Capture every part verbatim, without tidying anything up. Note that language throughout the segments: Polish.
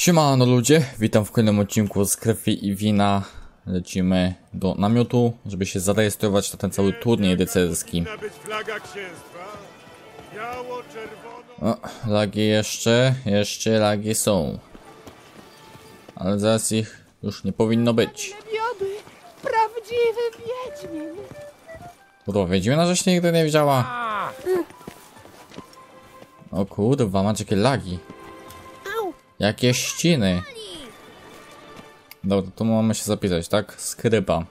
Siemano ludzie, witam w kolejnym odcinku z Krwi i Wina. Lecimy do namiotu, żeby się zarejestrować na ten cały turniej rycerski. O, lagi jeszcze, jeszcze lagi są. Ale zaraz ich już nie powinno być. Prawdziwy wiedźmin. Kurwa, wiedźmina żeś nigdy nie widziała. O kurwa, macie jakie lagi. Jakie ściny. Dobra, to mamy się zapisać, tak? Skryba.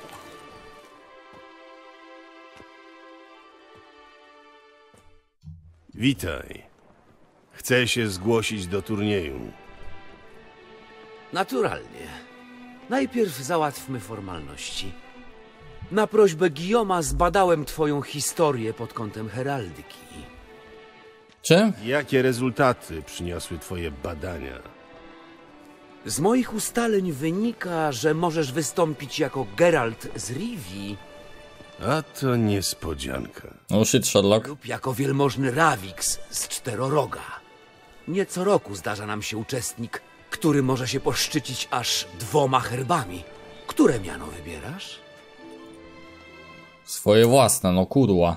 Witaj. Chcę się zgłosić do turnieju. Naturalnie. Najpierw załatwmy formalności. Na prośbę Guillauma zbadałem twoją historię pod kątem heraldyki. Czym? Jakie rezultaty przyniosły twoje badania? Z moich ustaleń wynika, że możesz wystąpić jako Geralt z Rivii A to niespodzianka. Oh shit, Sherlock. lub jako wielmożny Ravix z Czteroroga. Nie co roku zdarza nam się uczestnik, który może się poszczycić aż dwoma herbami. Które miano wybierasz? Swoje własne, no kurwa.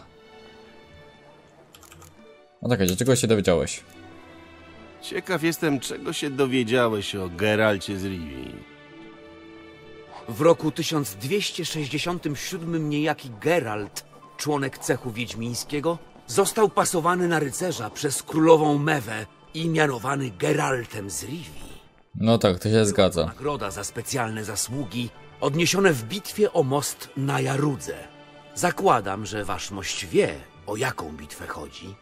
No tak, czego się dowiedziałeś? Ciekaw jestem, czego się dowiedziałeś o Geralcie z Rivii. W roku tysiąc dwieście sześćdziesiątym siódmym niejaki Geralt, członek cechu wiedźmińskiego, został pasowany na rycerza przez królową Mewę i mianowany Geraltem z Rivii. No tak, to się zgadza. Nagroda za specjalne zasługi odniesione w bitwie o most na Jarudze. Zakładam, że wasz mość wie, o jaką bitwę chodzi.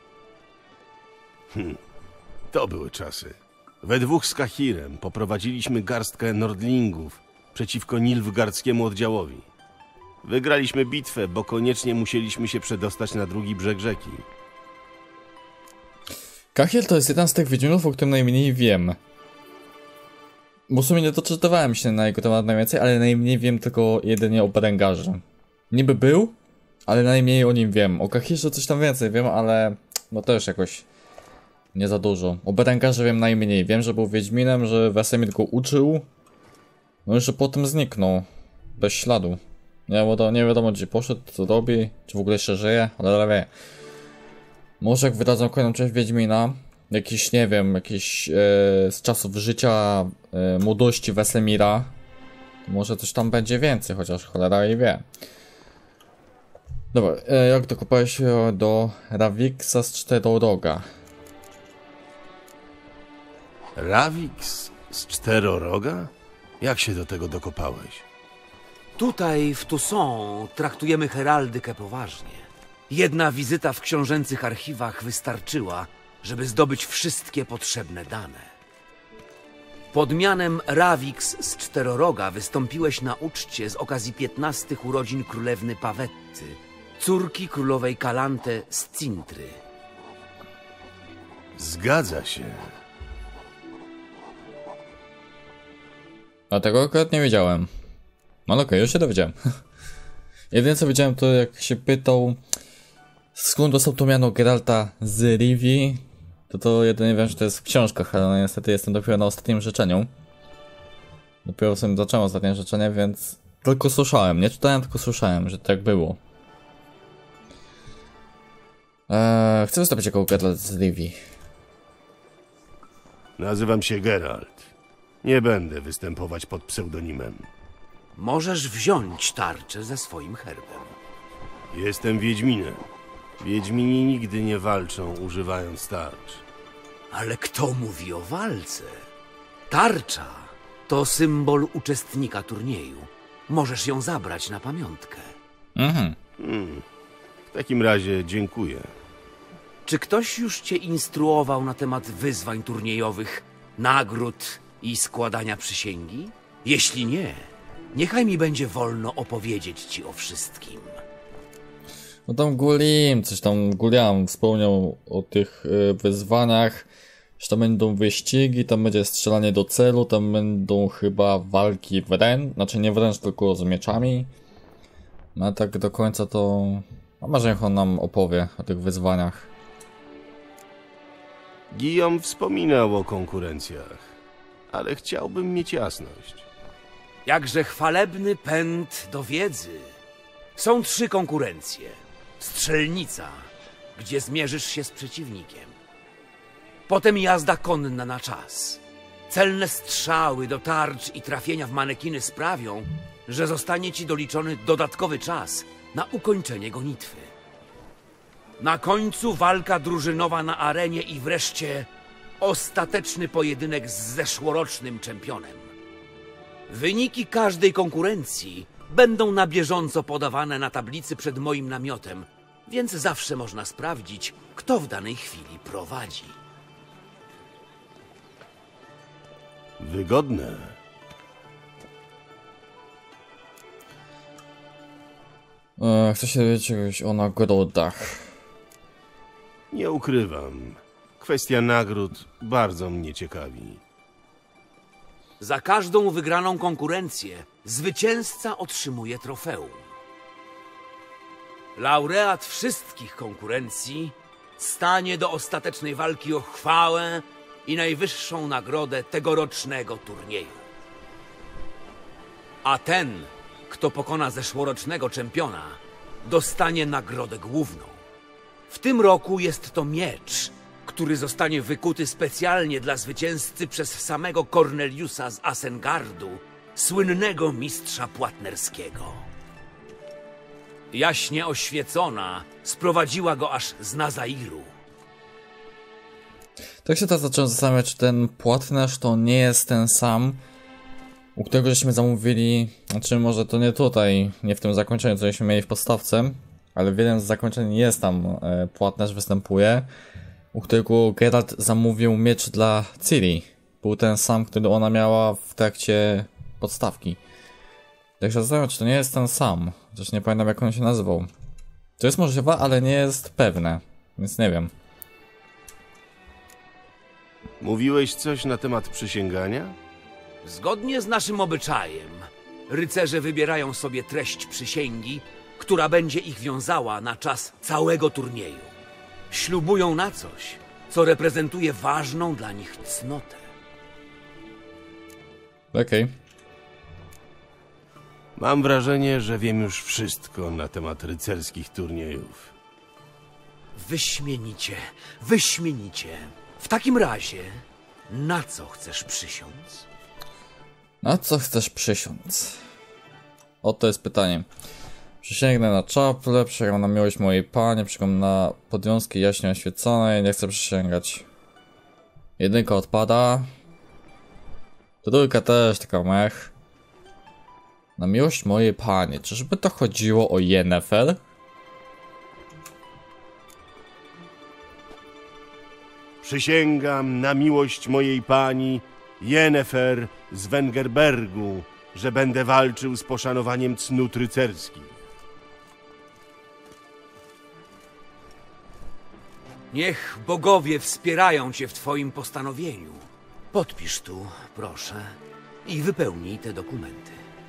To były czasy. We dwóch z Kahirem poprowadziliśmy garstkę Nordlingów przeciwko Nilfgaardzkiemu oddziałowi. Wygraliśmy bitwę, bo koniecznie musieliśmy się przedostać na drugi brzeg rzeki. Kahir to jest jeden z tych wiedźminów, o którym najmniej wiem. Bo w sumie nie doczytywałem się na jego temat najwięcej, ale najmniej wiem tylko jedynie o Berengarze. Niby był, ale najmniej o nim wiem. O Kahirze coś tam więcej wiem, ale no też jakoś nie za dużo. O Berengarze wiem najmniej. Wiem, że był wiedźminem, że Wesemir go uczył. No i że potem zniknął. Bez śladu. Nie, bo to nie wiadomo gdzie poszedł, co robi, czy w ogóle jeszcze żyje, ale wie. Może jak wydadzą kolejną część Wiedźmina, jakiś, nie wiem, jakiś e, z czasów życia, e, młodości Wesemira, to może coś tam będzie więcej, chociaż cholera i wie. Dobra, e, jak dokopałeś się do Ravixa z Czteroroga? Ravix z Czteroroga? Jak się do tego dokopałeś? Tutaj, w Toussaint, traktujemy heraldykę poważnie. Jedna wizyta w książęcych archiwach wystarczyła, żeby zdobyć wszystkie potrzebne dane. Pod mianem Ravix z Czteroroga wystąpiłeś na uczcie z okazji piętnastych urodzin królewny Pawetty, córki królowej Kalante z Cintry. Zgadza się. A tego akurat nie wiedziałem. No okej, okay, już się dowiedziałem. Jedyne co wiedziałem to jak się pytał skąd dostał to miano Geralta z Rivii, to to jedynie wiem, że to jest w książkach, ale no niestety jestem dopiero na ostatnim życzeniu. Dopiero sobie zacząłem ostatnie życzenie, więc tylko słyszałem, nie czytałem, tylko słyszałem, że tak było. Eee, chcę wystąpić jako Geralt z Rivii. Nazywam się Geralt. Nie będę występować pod pseudonimem. Możesz wziąć tarczę ze swoim herbem. Jestem Wiedźminem. Wiedźmini nigdy nie walczą używając tarcz. Ale kto mówi o walce? Tarcza to symbol uczestnika turnieju. Możesz ją zabrać na pamiątkę. Mhm. Hmm. W takim razie dziękuję. Czy ktoś już cię instruował na temat wyzwań turniejowych, nagród i składania przysięgi? Jeśli nie, niechaj mi będzie wolno opowiedzieć ci o wszystkim. No tam Gulim, coś tam Guliam wspomniał o tych y, wyzwaniach, że tam będą wyścigi, tam będzie strzelanie do celu, tam będą chyba walki wręcz, znaczy nie wręcz, tylko z mieczami. No tak do końca to... A może niech on nam opowie o tych wyzwaniach. Guillaume wspominał o konkurencjach. ale chciałbym mieć jasność. Jakże chwalebny pęd do wiedzy. Są trzy konkurencje. Strzelnica, gdzie zmierzysz się z przeciwnikiem. Potem jazda konna na czas. Celne strzały do tarcz i trafienia w manekiny sprawią, że zostanie ci doliczony dodatkowy czas na ukończenie gonitwy. Na końcu walka drużynowa na arenie i wreszcie ostateczny pojedynek z zeszłorocznym czempionem. Wyniki każdej konkurencji będą na bieżąco podawane na tablicy przed moim namiotem, więc zawsze można sprawdzić, kto w danej chwili prowadzi. Wygodne. E, chcę się dowiedzieć czegoś o nagrodach. Nie ukrywam. Kwestia nagród bardzo mnie ciekawi. Za każdą wygraną konkurencję zwycięzca otrzymuje trofeum. Laureat wszystkich konkurencji stanie do ostatecznej walki o chwałę i najwyższą nagrodę tegorocznego turnieju. A ten, kto pokona zeszłorocznego czempiona, dostanie nagrodę główną. W tym roku jest to miecz, który zostanie wykuty specjalnie dla zwycięzcy przez samego Corneliusa z Asengardu, słynnego mistrza płatnerskiego. Jaśnie oświecona sprowadziła go aż z Nazairu. Tak się teraz zacząłem zastanawiać, czy ten płatnerz to nie jest ten sam, u którego żeśmy zamówili, znaczy może to nie tutaj, nie w tym zakończeniu, co żeśmy mieli w podstawce, ale w jednym z zakończeń jest tam e, płatnerz występuje, u którego Geralt zamówił miecz dla Ciri. Był ten sam, który ona miała w trakcie podstawki. Tak się zastanawiam, czy to nie jest ten sam. Chociaż nie pamiętam, jak on się nazywał. To jest możliwe, ale nie jest pewne. Więc nie wiem. Mówiłeś coś na temat przysięgania? Zgodnie z naszym obyczajem, rycerze wybierają sobie treść przysięgi, która będzie ich wiązała na czas całego turnieju. Ślubują na coś, co reprezentuje ważną dla nich cnotę. Okej. Okay. Mam wrażenie, że wiem już wszystko na temat rycerskich turniejów. Wyśmienicie, wyśmienicie. W takim razie, na co chcesz przysiąc? Na co chcesz przysiąc? Oto jest pytanie. Przysięgnę na czaple, przysięgam na miłość mojej pani, przysięgam na podwiązki jaśnie oświeconej, nie chcę przysięgać. Jedynka odpada. Trójka też, taka mech. Na miłość mojej pani. Czyżby to chodziło o Yennefer? Przysięgam na miłość mojej pani, Yennefer z Wengerbergu, że będę walczył z poszanowaniem cnót rycerskich. Niech bogowie wspierają cię w twoim postanowieniu. Podpisz tu, proszę, i wypełnij te dokumenty.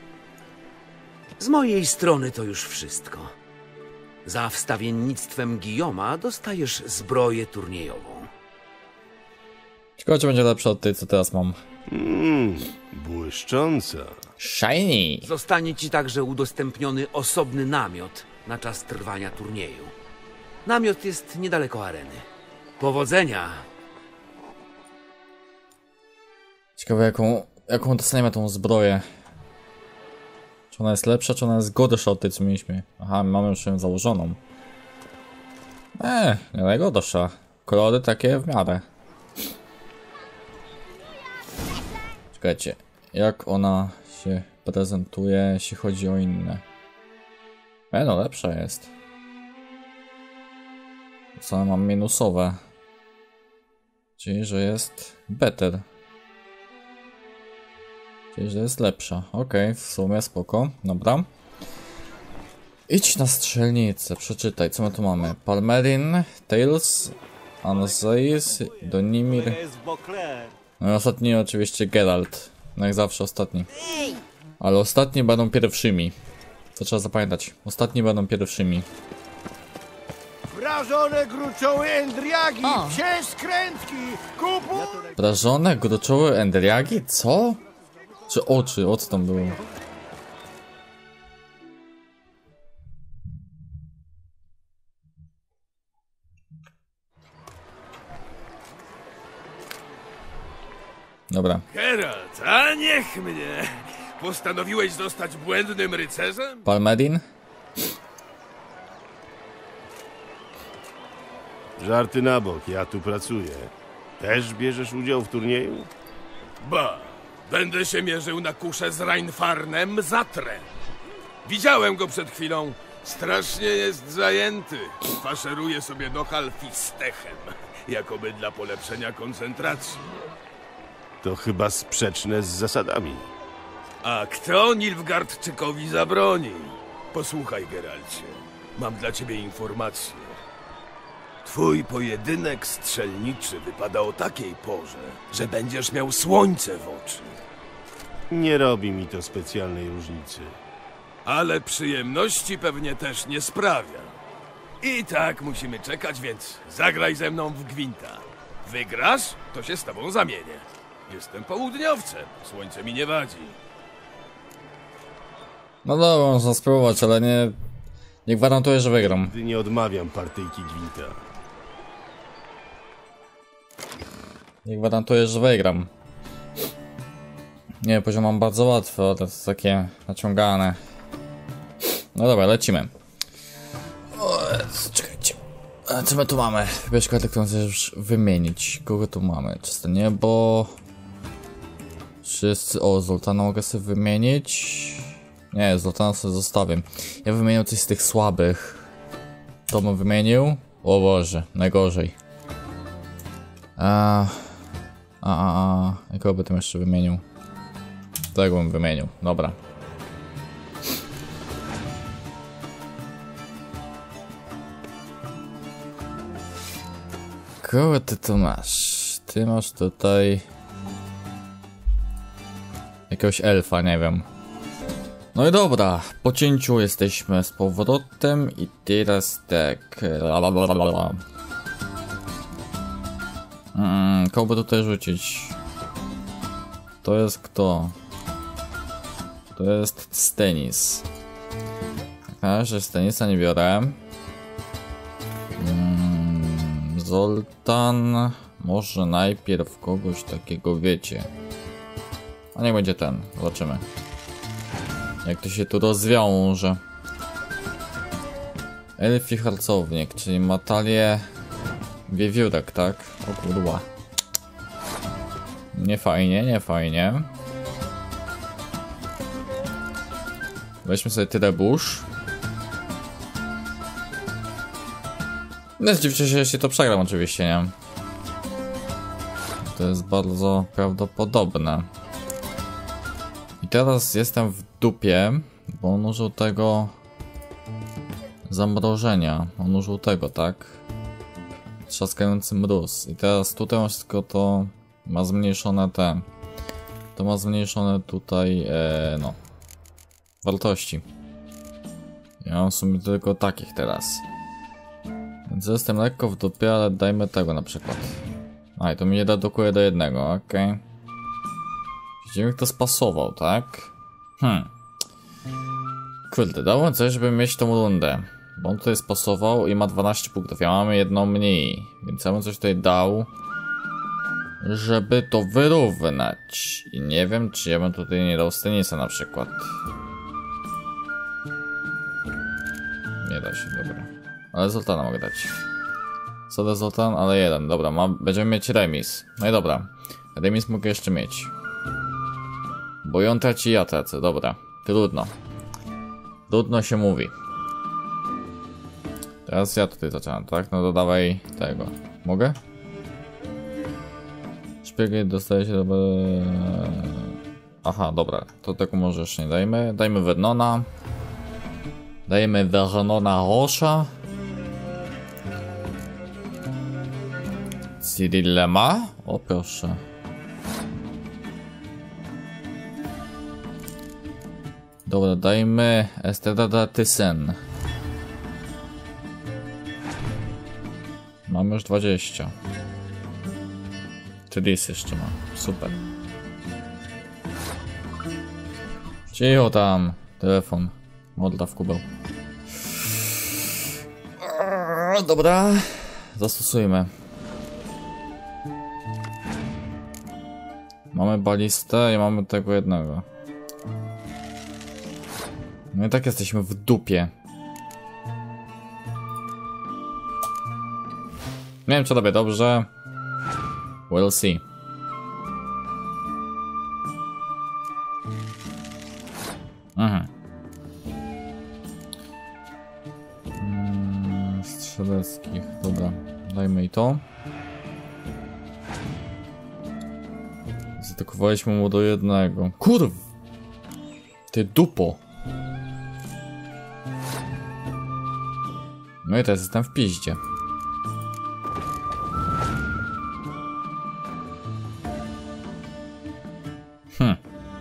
Z mojej strony to już wszystko. Za wstawiennictwem Guillauma dostajesz zbroję turniejową. Ciekawe, czy będzie lepsza od tej, co teraz mam. Mmm, błyszcząca. Shiny! Zostanie ci także udostępniony osobny namiot na czas trwania turnieju. Namiot jest niedaleko areny. Powodzenia! Ciekawe, jaką, jaką dostaniemy tą zbroję. Czy ona jest lepsza, czy ona jest gorsza od tej, co mieliśmy? Aha, mamy już ją założoną. Eee, nie najgorsza. Kolory takie w miarę. Czekajcie, jak ona się prezentuje, jeśli chodzi o inne? E, no lepsza jest. Co mam minusowe. Czyli, że jest better. Czyli, że jest lepsza. Okej, okay, w sumie spoko. Dobra. Idź na strzelnicę, przeczytaj, co my tu mamy. Palmerin, Tails, Anzeis, Donimir. No i ostatni oczywiście Geralt. No jak zawsze ostatni. Ale ostatni będą pierwszymi. To trzeba zapamiętać. Ostatni będą pierwszymi. Prażone gruczoły endriagi, O. psie skrętki, kupu... Prażone, gruczoły endriagi? Co? Czy oczy? O co tam było? Dobra. Geralt, a niech mnie! Postanowiłeś zostać błędnym rycerzem? Palmedin? Żarty na bok, ja tu pracuję. Też bierzesz udział w turnieju? Ba, będę się mierzył na kuszę z Reinfarnem Zatrem. Widziałem go przed chwilą. Strasznie jest zajęty. Faszeruje sobie nohal fistechem, jakoby dla polepszenia koncentracji. To chyba sprzeczne z zasadami. A kto Nilfgaardczykowi zabroni? Posłuchaj, Geralcie. Mam dla ciebie informację. Twój pojedynek strzelniczy wypada o takiej porze, że będziesz miał słońce w oczy. Nie robi mi to specjalnej różnicy. Ale przyjemności pewnie też nie sprawia. I tak musimy czekać, więc zagraj ze mną w gwinta. Wygrasz, to się z tobą zamienię. Jestem południowcem, słońce mi nie wadzi. No dobra, można spróbować, ale nie... Nie gwarantuję, że wygram. Gdy nie odmawiam partyjki gwinta. Nie gwarantuję, że wygram. Nie, poziom mam bardzo łatwy, ale to jest takie naciągane. No dobra, lecimy. O, czekajcie. A co my tu mamy? Wiesz, kartę, którą chcę już wymienić. Kogo tu mamy? Czyste niebo. Wszyscy... O, Zoltana mogę sobie wymienić. Nie, Zoltana sobie zostawię. Ja wymienię coś z tych słabych. To bym wymienił. O Boże, najgorzej. A, a, a, a. Jakoby by tym jeszcze wymienił? Tego bym wymienił, dobra. Kogo ty tu masz? Ty masz tutaj... jakiegoś elfa, nie wiem. No i dobra, po cięciu jesteśmy z powrotem i teraz tak... Lalalala. Mm, kogo by tutaj rzucić? To jest kto? To jest Stennis. Na razie Stennisa nie biorę. Mm, Zoltan... Może najpierw kogoś takiego, wiecie. A niech będzie ten, zobaczymy. Jak to się tu rozwiąże. Elfi harcownik, czyli ma talię wiewiórek, tak? O kurwa. Nie fajnie, nie fajnie. Weźmy sobie trebusz. Nie zdziwcie się, jeśli to przegram oczywiście, nie? To jest bardzo prawdopodobne. I teraz jestem w dupie, bo on użył tego zamrożenia. On użył tego, tak? Trzaskający mróz. I teraz tutaj on wszystko to ma zmniejszone te... To ma zmniejszone tutaj, e, no... wartości. Ja mam w sumie tylko takich teraz. Więc jestem lekko w dupie, ale dajmy tego na przykład. A i to mi nie redukuje do jednego, okej. Okay. Widzimy, kto spasował, tak? Hmm. Kurde, dałem coś, żeby mieć tą rundę. Bo on tutaj spasował i ma dwanaście punktów. Ja mamy jedną mniej. Więc ja bym coś tutaj dał, żeby to wyrównać. I nie wiem, czy ja bym tutaj nie dał Stennisa na przykład. Nie da się, dobra. Ale Zoltana mogę dać. Co da Zoltan? Ale jeden, dobra, ma, będziemy mieć remis. No i dobra, remis mogę jeszcze mieć. Bo ją traci, ja tracę, dobra. Trudno. Trudno się mówi. Teraz ja tutaj zaczynam, tak? No to dawaj tego. Mogę? Szpiegi dostaje się do... Aha, dobra. To tego może jeszcze nie dajmy. Dajmy Vernona. Dajemy Vernona Rocha. Cyrillema? O proszę. Dobra, dajmy Esterada Thyssen. Mamy już dwadzieścia. Tris jeszcze ma. Super. Cicho tam. Telefon. Modla w kubeł. Dobra. Zastosujmy. Mamy balistę i mamy tego jednego. No i tak jesteśmy w dupie. Nie wiem, czy robię dobrze. We'll see. Mhm. Mm, strzeleckich. Dobra, dajmy i to. Zaatakowaliśmy mu do jednego. Kurw! Ty dupo! No i teraz jestem w piździe. Hm.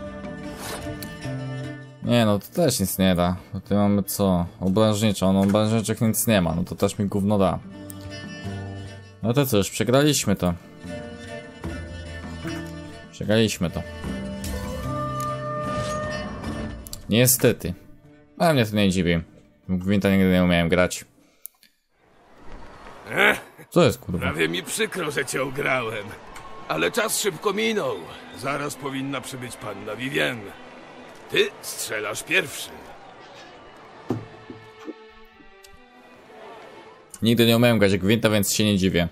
Nie no, to też nic nie da. Tutaj mamy co? Obrażniczą. No obrażniczych nic nie ma. No to też mi gówno da. No to co, już przegraliśmy to. Przegraliśmy to. Niestety. Ale mnie to nie dziwi. W Gwinta nigdy nie umiałem grać. Co jest kurwa? Prawie mi przykro, że cię ograłem. Ale czas szybko minął. Zaraz powinna przybyć panna Vivienne. Ty strzelasz pierwszy. Nigdy nie umiałem grać Gwinta, więc się nie dziwię.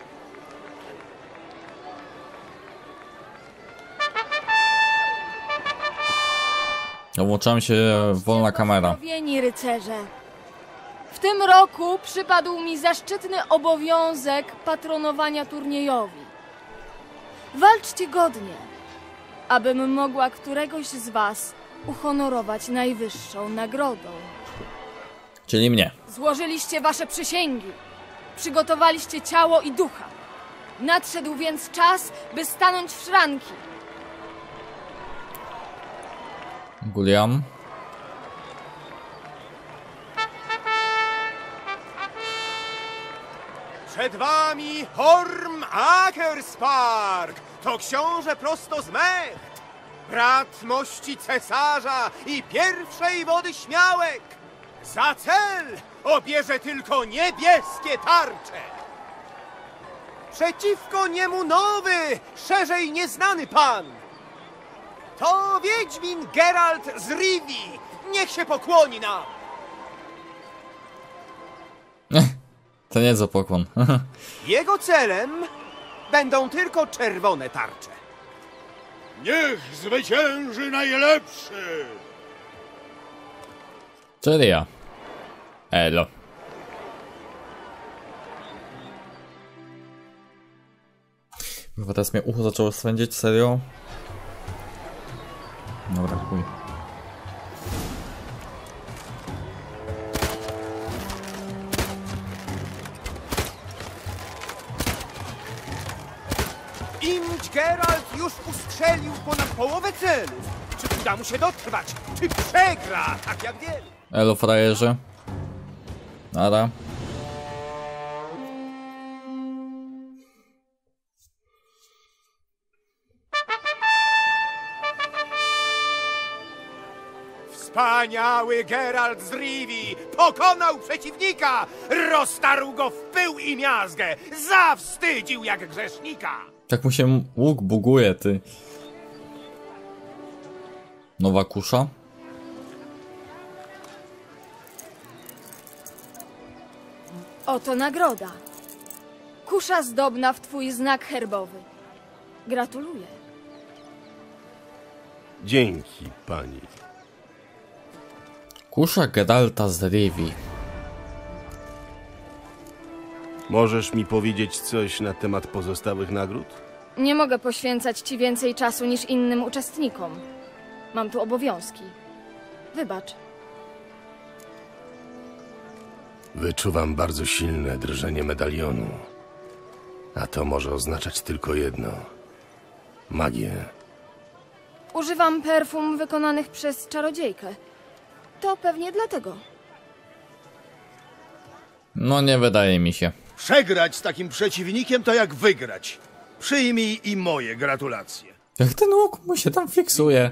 Włączam się wolna kamera. Szanowni rycerze, w tym roku przypadł mi zaszczytny obowiązek patronowania turniejowi. Walczcie godnie, abym mogła któregoś z was uhonorować najwyższą nagrodą. Czyli mnie. Złożyliście wasze przysięgi, przygotowaliście ciało i ducha. Nadszedł więc czas, by stanąć w szranki. Guliam. Przed wami Horm Akerspark! To książę prosto z Mecht! Brat mości cesarza i pierwszej wody śmiałek! Za cel obierze tylko niebieskie tarcze! Przeciwko niemu nowy, szerzej nieznany pan! To Wiedźmin Geralt z Rivii! Niech się pokłoni nam! To nie za pokłon. Jego celem będą tylko czerwone tarcze. Niech zwycięży najlepszy! Czyli ja. Elo. Chyba teraz mnie ucho zaczęło swędzić, serio? Dobra, chuj. Imć Geralt już ustrzelił ponad połowę celów. Czy uda mu się dotrwać? Czy przegra, tak jak wielu? Elo, frajerze. Nara. Wspaniały Geralt z Rivii pokonał przeciwnika, roztarł go w pył i miazgę, zawstydził jak grzesznika. Tak mu się łuk buguje, ty. Nowa kusza. Oto nagroda. Kusza zdobna w twój znak herbowy. Gratuluję. Dzięki, pani. Kusza Geralta z Rivii. Możesz mi powiedzieć coś na temat pozostałych nagród? Nie mogę poświęcać ci więcej czasu niż innym uczestnikom. Mam tu obowiązki. Wybacz. Wyczuwam bardzo silne drżenie medalionu. A to może oznaczać tylko jedno. Magię. Używam perfum wykonanych przez czarodziejkę. To pewnie dlatego. No nie wydaje mi się. Przegrać z takim przeciwnikiem to jak wygrać. Przyjmij i moje gratulacje. Jak ten łuk mu się tam fiksuje.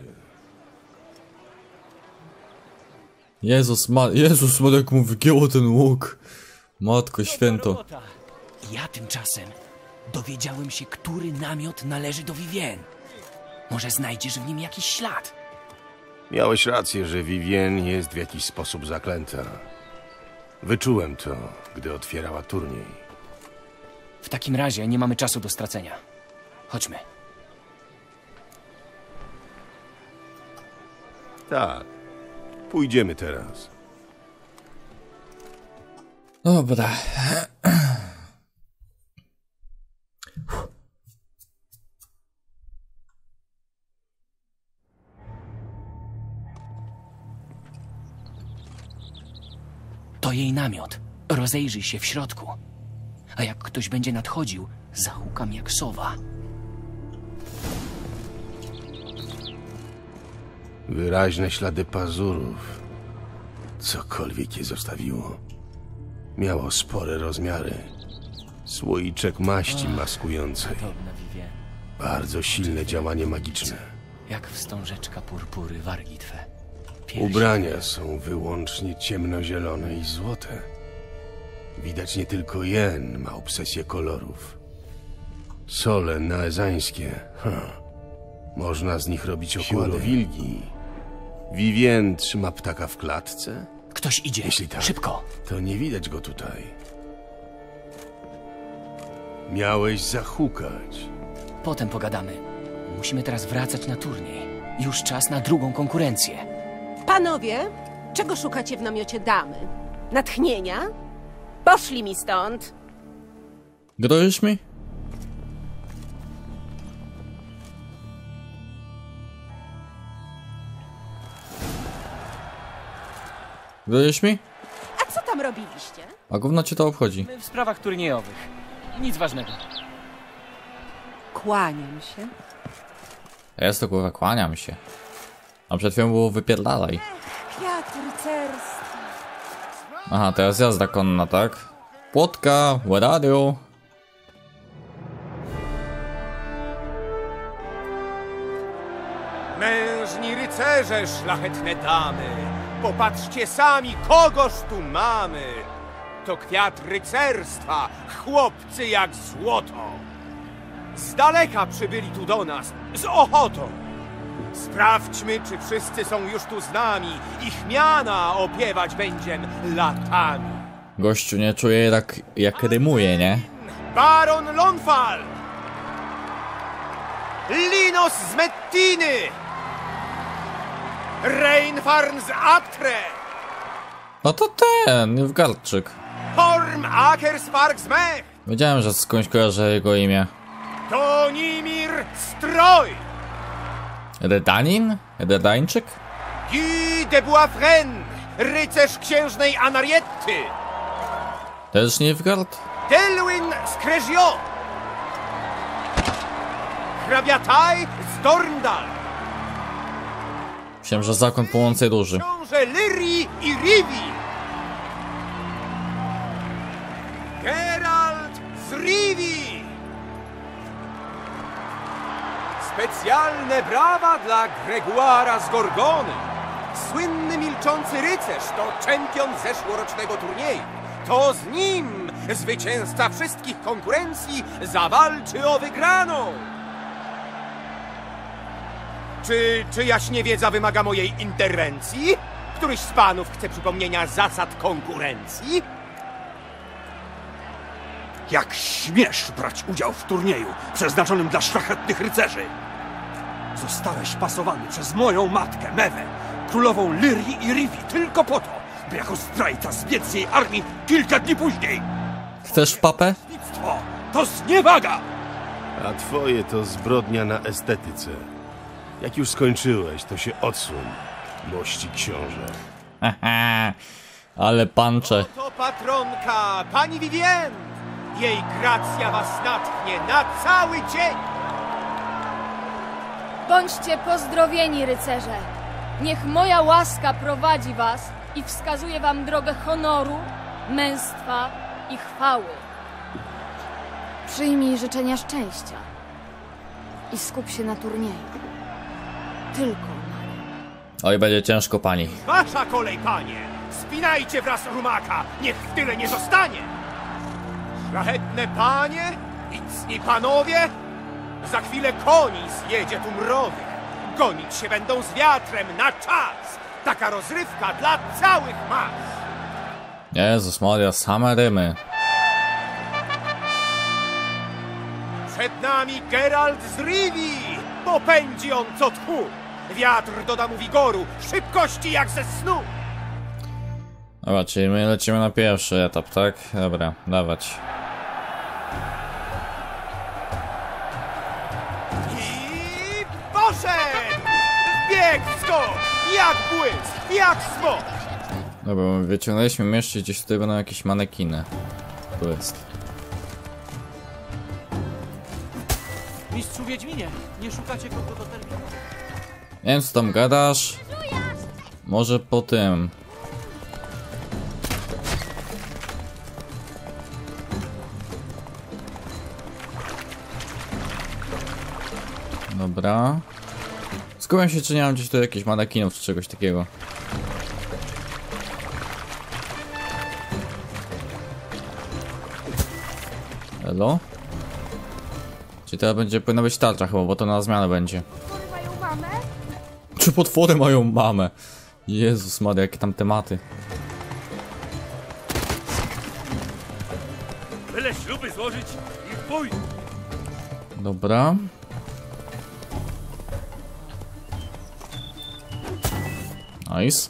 Jezus ma... Jezus ma, jak mu wygięło ten łuk. Matko święto. Ja tymczasem dowiedziałem się, który namiot należy do Vivienne. Może znajdziesz w nim jakiś ślad. Miałeś rację, że Vivienne jest w jakiś sposób zaklęta. Wyczułem to, gdy otwierała turniej. W takim razie nie mamy czasu do stracenia. Chodźmy. Tak. Pójdziemy teraz. Dobra. To jej namiot. Rozejrzyj się w środku. A jak ktoś będzie nadchodził, zahukam jak sowa. Wyraźne ślady pazurów. Cokolwiek je zostawiło. Miało spore rozmiary. Słoiczek maści maskującej. Podobna Vivienne. Bardzo silne działanie magiczne. Jak wstążeczka purpury wargi twe. Piersi Ubrania są wyłącznie ciemnozielone i złote. Widać nie tylko Jen ma obsesję kolorów. Sole naezańskie. Ha. Można z nich robić okłady. Wilgi. Vivienne trzyma ptaka w klatce? Ktoś idzie. Jeśli tak, Szybko. to nie widać go tutaj. Miałeś zahukać. Potem pogadamy. Musimy teraz wracać na turniej. Już czas na drugą konkurencję. Panowie, czego szukacie w namiocie damy? Natchnienia? Poszli mi stąd. Grozisz mi? Grozisz mi? A co tam robiliście? A gówno cię to obchodzi? My w sprawach turniejowych. Nic ważnego. Kłaniam się. Jest to kurwa, kłaniam się. A przed chwilą było wypierdalaj. Kwiat rycerstwa. Aha, teraz jazda konna, tak? Płotka, where are you? Mężni rycerze, szlachetne damy, popatrzcie sami, kogoż tu mamy. To kwiat rycerstwa, chłopcy jak złoto. Z daleka przybyli tu do nas, z ochotą. Sprawdźmy, czy wszyscy są już tu z nami. Ich miana opiewać będziem latami. Gościu nie czuje tak, jak rymuje, nie? Baron Lonfal, Linos z Mettiny, Reinfarn z Atre, No to ten, Nilfgaardczyk. Horm Akerspark z Mech, Wiedziałem, że skądś kojarzę jego imię. Tonimir Stroj, Redanin? Redańczyk? Guy de Boisfren, rycerz księżnej Anarietty, Też Nilfgaard? Delwyn z Cregion, hrabia Taj z Dorndal, Myślałem, że zakon płonącej róży. książę Lyrii i Rivi, Geralt z Rivi. Specjalne brawa dla Gregoira z Gorgony. Słynny milczący rycerz to czempion zeszłorocznego turnieju. To z nim zwycięzca wszystkich konkurencji zawalczy o wygraną. Czy czyjaś niewiedza wymaga mojej interwencji? Któryś z panów chce przypomnienia zasad konkurencji? Jak śmiesz brać udział w turnieju przeznaczonym dla szlachetnych rycerzy? Zostałeś pasowany przez moją matkę, Mewę, królową Lyrii i Rivi, tylko po to, by jako zdrajca zbiec z jej armii kilka dni później. Chcesz w papę? Nictwo to zniewaga! A twoje to zbrodnia na estetyce. Jak już skończyłeś, to się odsuń, mości książę. Haha, ale pancze. To patronka, pani Vivienne. Jej gracja was natchnie na cały dzień. Bądźcie pozdrowieni, rycerze. Niech moja łaska prowadzi was i wskazuje wam drogę honoru, męstwa i chwały. Przyjmij życzenia szczęścia i skup się na turnieju. Tylko na nim. Oj, będzie ciężko, pani. Wasza kolej, panie! Spinajcie wraz rumaka, niech w tyle nie zostanie! Szlachetne panie i cni panowie, za chwilę koni zjedzie tu mrowie. Gonić się będą z wiatrem na czas. Taka rozrywka dla całych mas. Jezus Maria, same rymy. Przed nami Geralt z Rivii. Popędzi on co tchu. Wiatr doda mu wigoru, szybkości jak ze snu. Dobra, czyli my lecimy na pierwszy etap, tak? Dobra, dawać. I poszedł! Bieg, skok, jak błysk, jak smok. Dobra, wyciągnęliśmy mieszcie, gdzieś tutaj będą jakieś manekiny. Tu jest. Mistrzu Wiedźminie, nie szukacie kogo do terminu? Nie wiem, co tam gadasz. Może po tym. Dobra. Skupiam się, czy nie mam gdzieś tu jakichś manekinów, czy czegoś takiego. Hello? Czyli teraz będzie, powinna być tarcza chyba, bo to na zmianę będzie. Potwory mają mamę? Czy potwory mają mamę? Jezus Maria, jakie tam tematy. Byle śluby złożyć i pój! Dobra. Nice.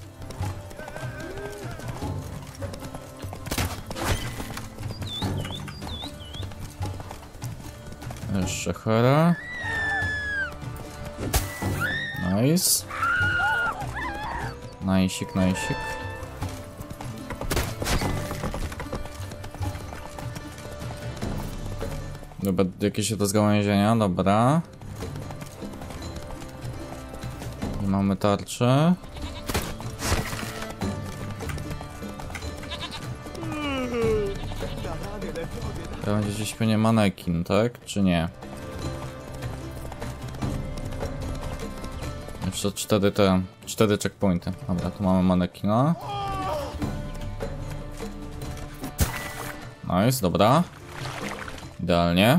Jeszcze hera. Nice. Najsik, najsik. Dobra, jakieś do zgałęzienia, dobra. I mamy tarczę. To będzie gdzieś pewnie manekin, tak? Czy nie? Jeszcze cztery te, cztery checkpointy. Dobra, tu mamy manekina. Nice, dobra. Idealnie.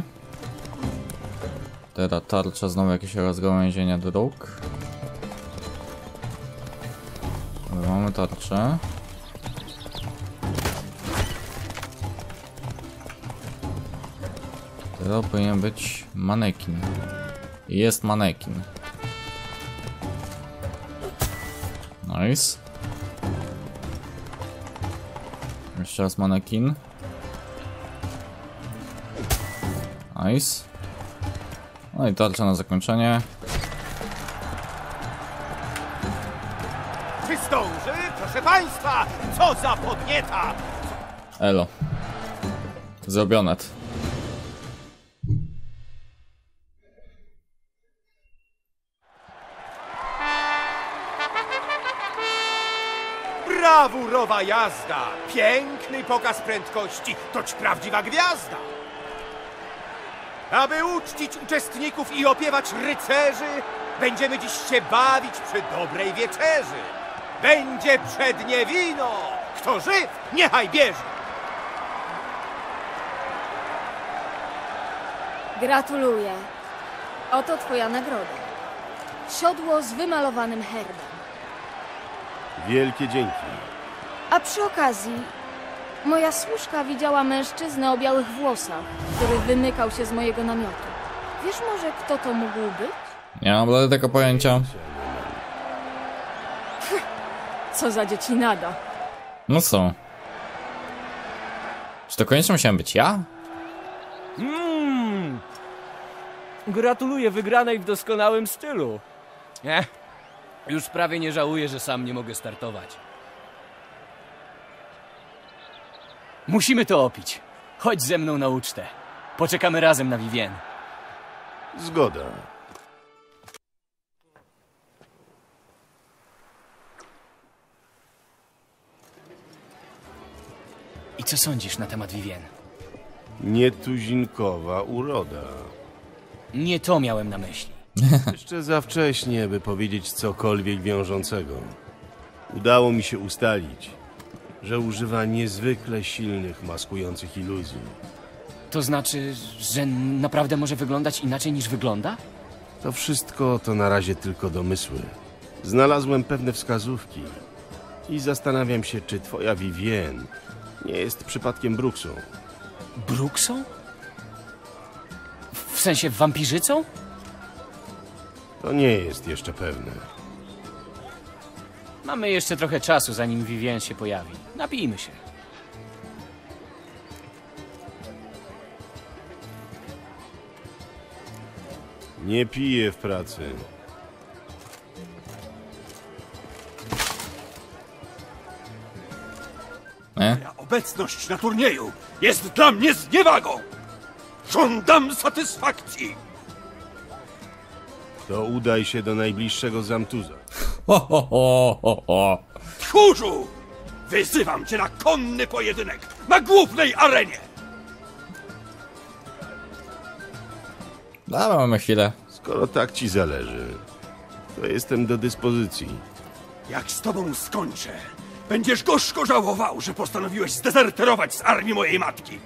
Teraz tarcza, znowu jakieś rozgałęzienia dróg. Dobra, mamy tarczę. Teraz powinien być manekin. I jest manekin. Nice. Jeszcze raz manekin. Nice. No i tarcza na zakończenie. Czy zdąży? Proszę państwa, co za podnieta! Elo. Zrobione. Brawurowa jazda! Piękny pokaz prędkości, toć prawdziwa gwiazda! Aby uczcić uczestników i opiewać rycerzy, będziemy dziś się bawić przy dobrej wieczerzy. Będzie przednie wino! Kto żyw, niechaj bierze! Gratuluję. Oto twoja nagroda. Siodło z wymalowanym herbem. Wielkie dzięki. A przy okazji, moja służka widziała mężczyznę o białych włosach, który wymykał się z mojego namiotu. Wiesz może, kto to mógł być? Nie mam bladego pojęcia. Co za dziecinada. No co? Czy to koniecznie musiałem być ja? Mmm. Gratuluję wygranej w doskonałym stylu. Nie, już prawie nie żałuję, że sam nie mogę startować. Musimy to opić. Chodź ze mną na ucztę. Poczekamy razem na Vivienne. Zgoda. I co sądzisz na temat Vivienne? Nietuzinkowa uroda. Nie to miałem na myśli. Jeszcze za wcześnie, by powiedzieć cokolwiek wiążącego. Udało mi się ustalić, że używa niezwykle silnych, maskujących iluzji. To znaczy, że naprawdę może wyglądać inaczej niż wygląda? To wszystko to na razie tylko domysły. Znalazłem pewne wskazówki i zastanawiam się, czy twoja Vivienne nie jest przypadkiem Bruksą. Bruksą? W sensie wampirzycą? To nie jest jeszcze pewne. Mamy jeszcze trochę czasu, zanim Vivienne się pojawi. Napijmy się. Nie piję w pracy. E? Moja obecność na turnieju jest dla mnie zniewagą! Żądam satysfakcji! To udaj się do najbliższego zamtuza. Ho, ho, ho, ho, ho. Tchórzu! Wyzywam cię na konny pojedynek na głównej arenie! Dobra, mamy chwilę. Skoro tak ci zależy, to jestem do dyspozycji. Jak z tobą skończę, będziesz gorzko żałował, że postanowiłeś zdezerterować z armii mojej matki.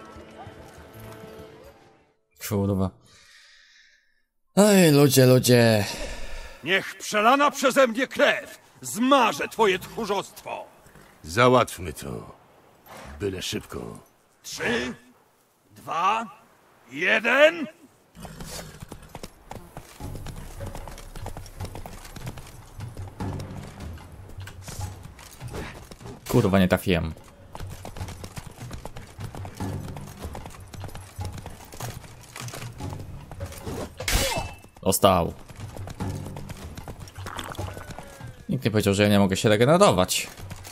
Kurwa. Ej, ludzie, ludzie. Niech przelana przeze mnie krew zmaże twoje tchórzostwo. Załatwmy to. Byle szybko. Trzy, dwa, jeden... Kurwa, nie trafiłem. Dostał. Nikt nie powiedział, że ja nie mogę się regenerować.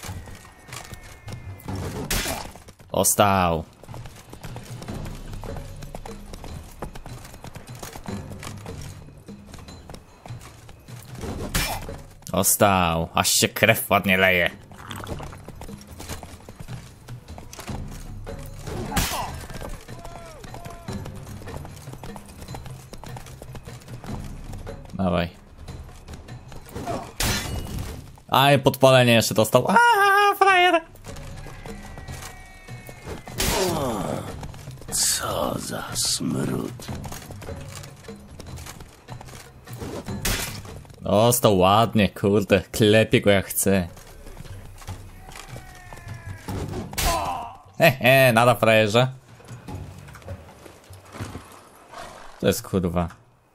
Dostał. Dostał. Aż się krew ładnie leje. Dawaj. Aj, podpalenie jeszcze dostał. Aaaa, frajer! Co za smród. Dostał ładnie, kurde. Klepie go jak chce. Hehe, nada, frajerze. To jest kurwa.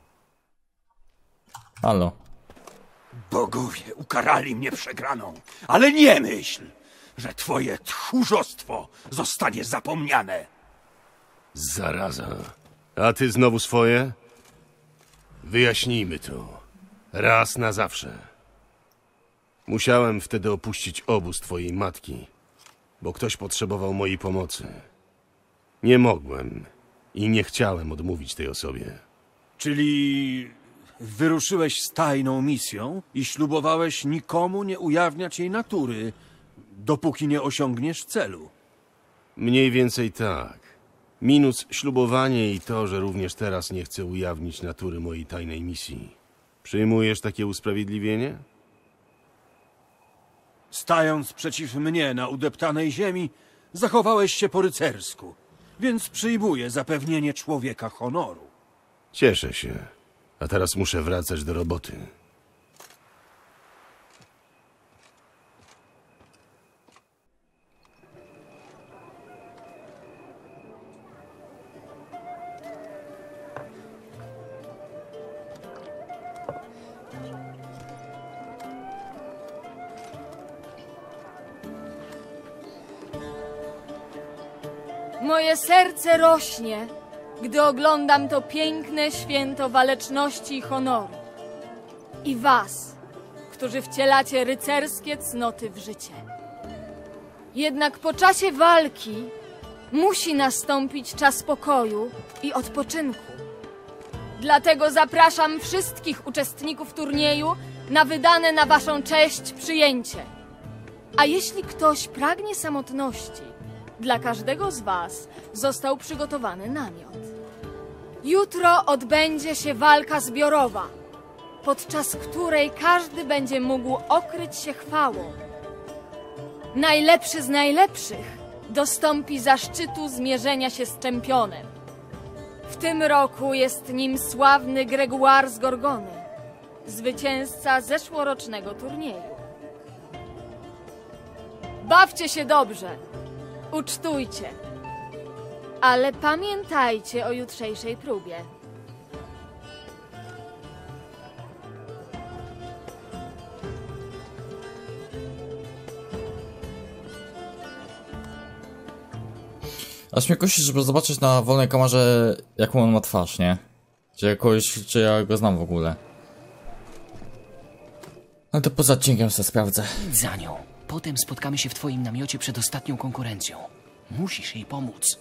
Halo. Bogowie ukarali mnie przegraną, ale nie myśl, że twoje tchórzostwo zostanie zapomniane. Zaraza. A ty znowu swoje? Wyjaśnijmy to. Raz na zawsze. Musiałem wtedy opuścić obóz twojej matki, bo ktoś potrzebował mojej pomocy. Nie mogłem i nie chciałem odmówić tej osobie. Czyli wyruszyłeś z tajną misją i ślubowałeś nikomu nie ujawniać jej natury, dopóki nie osiągniesz celu. Mniej więcej tak. Minus ślubowanie i to, że również teraz nie chcę ujawnić natury mojej tajnej misji. Przyjmujesz takie usprawiedliwienie? Stając przeciw mnie na udeptanej ziemi, zachowałeś się po rycersku, więc przyjmuję zapewnienie człowieka honoru. Cieszę się. A teraz muszę wracać do roboty. Moje serce rośnie, gdy oglądam to piękne święto waleczności i honoru. I was, którzy wcielacie rycerskie cnoty w życie. Jednak po czasie walki musi nastąpić czas pokoju i odpoczynku. Dlatego zapraszam wszystkich uczestników turnieju na wydane na waszą cześć przyjęcie. A jeśli ktoś pragnie samotności, Dla każdego z was został przygotowany namiot. Jutro odbędzie się walka zbiorowa, podczas której każdy będzie mógł okryć się chwałą. Najlepszy z najlepszych dostąpi zaszczytu zmierzenia się z czempionem. W tym roku jest nim sławny Gregoire z Gorgony, zwycięzca zeszłorocznego turnieju. Bawcie się dobrze, ucztujcie, ale pamiętajcie o jutrzejszej próbie. Aż mnie kusi, żeby zobaczyć na wolnej kamerze, jaką on ma twarz, nie? Czy jakoś, czy ja go znam w ogóle. No to poza odcinkiem sobie sprawdzę. Idź za nią. Potem spotkamy się w twoim namiocie przed ostatnią konkurencją. Musisz jej pomóc.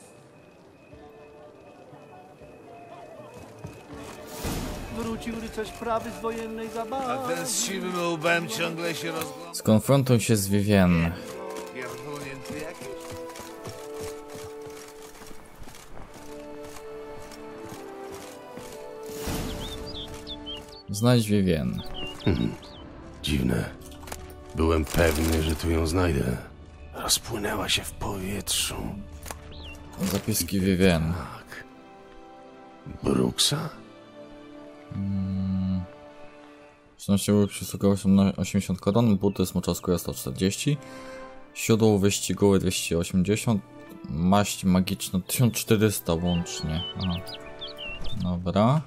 Wrócił rycerz prawy z wojennej zabawy. A ten z siwym łbem ciągle się rozgląda. Skonfrontuj się z Vivienne. Pierdolnięty jakiś? Znajdź Vivienne. Hmm. Dziwne. Byłem pewny, że tu ją znajdę. Rozpłynęła się w powietrzu. Zapiski Vivienne. Tak. Brooksa? Hmm. Szczęście przysługał osiemdziesiąt koron, buty smoczowskie sto czterdzieści, siodło wyścigowe dwieście osiemdziesiąt, maść magiczna tysiąc czterysta łącznie. Aha. Dobra.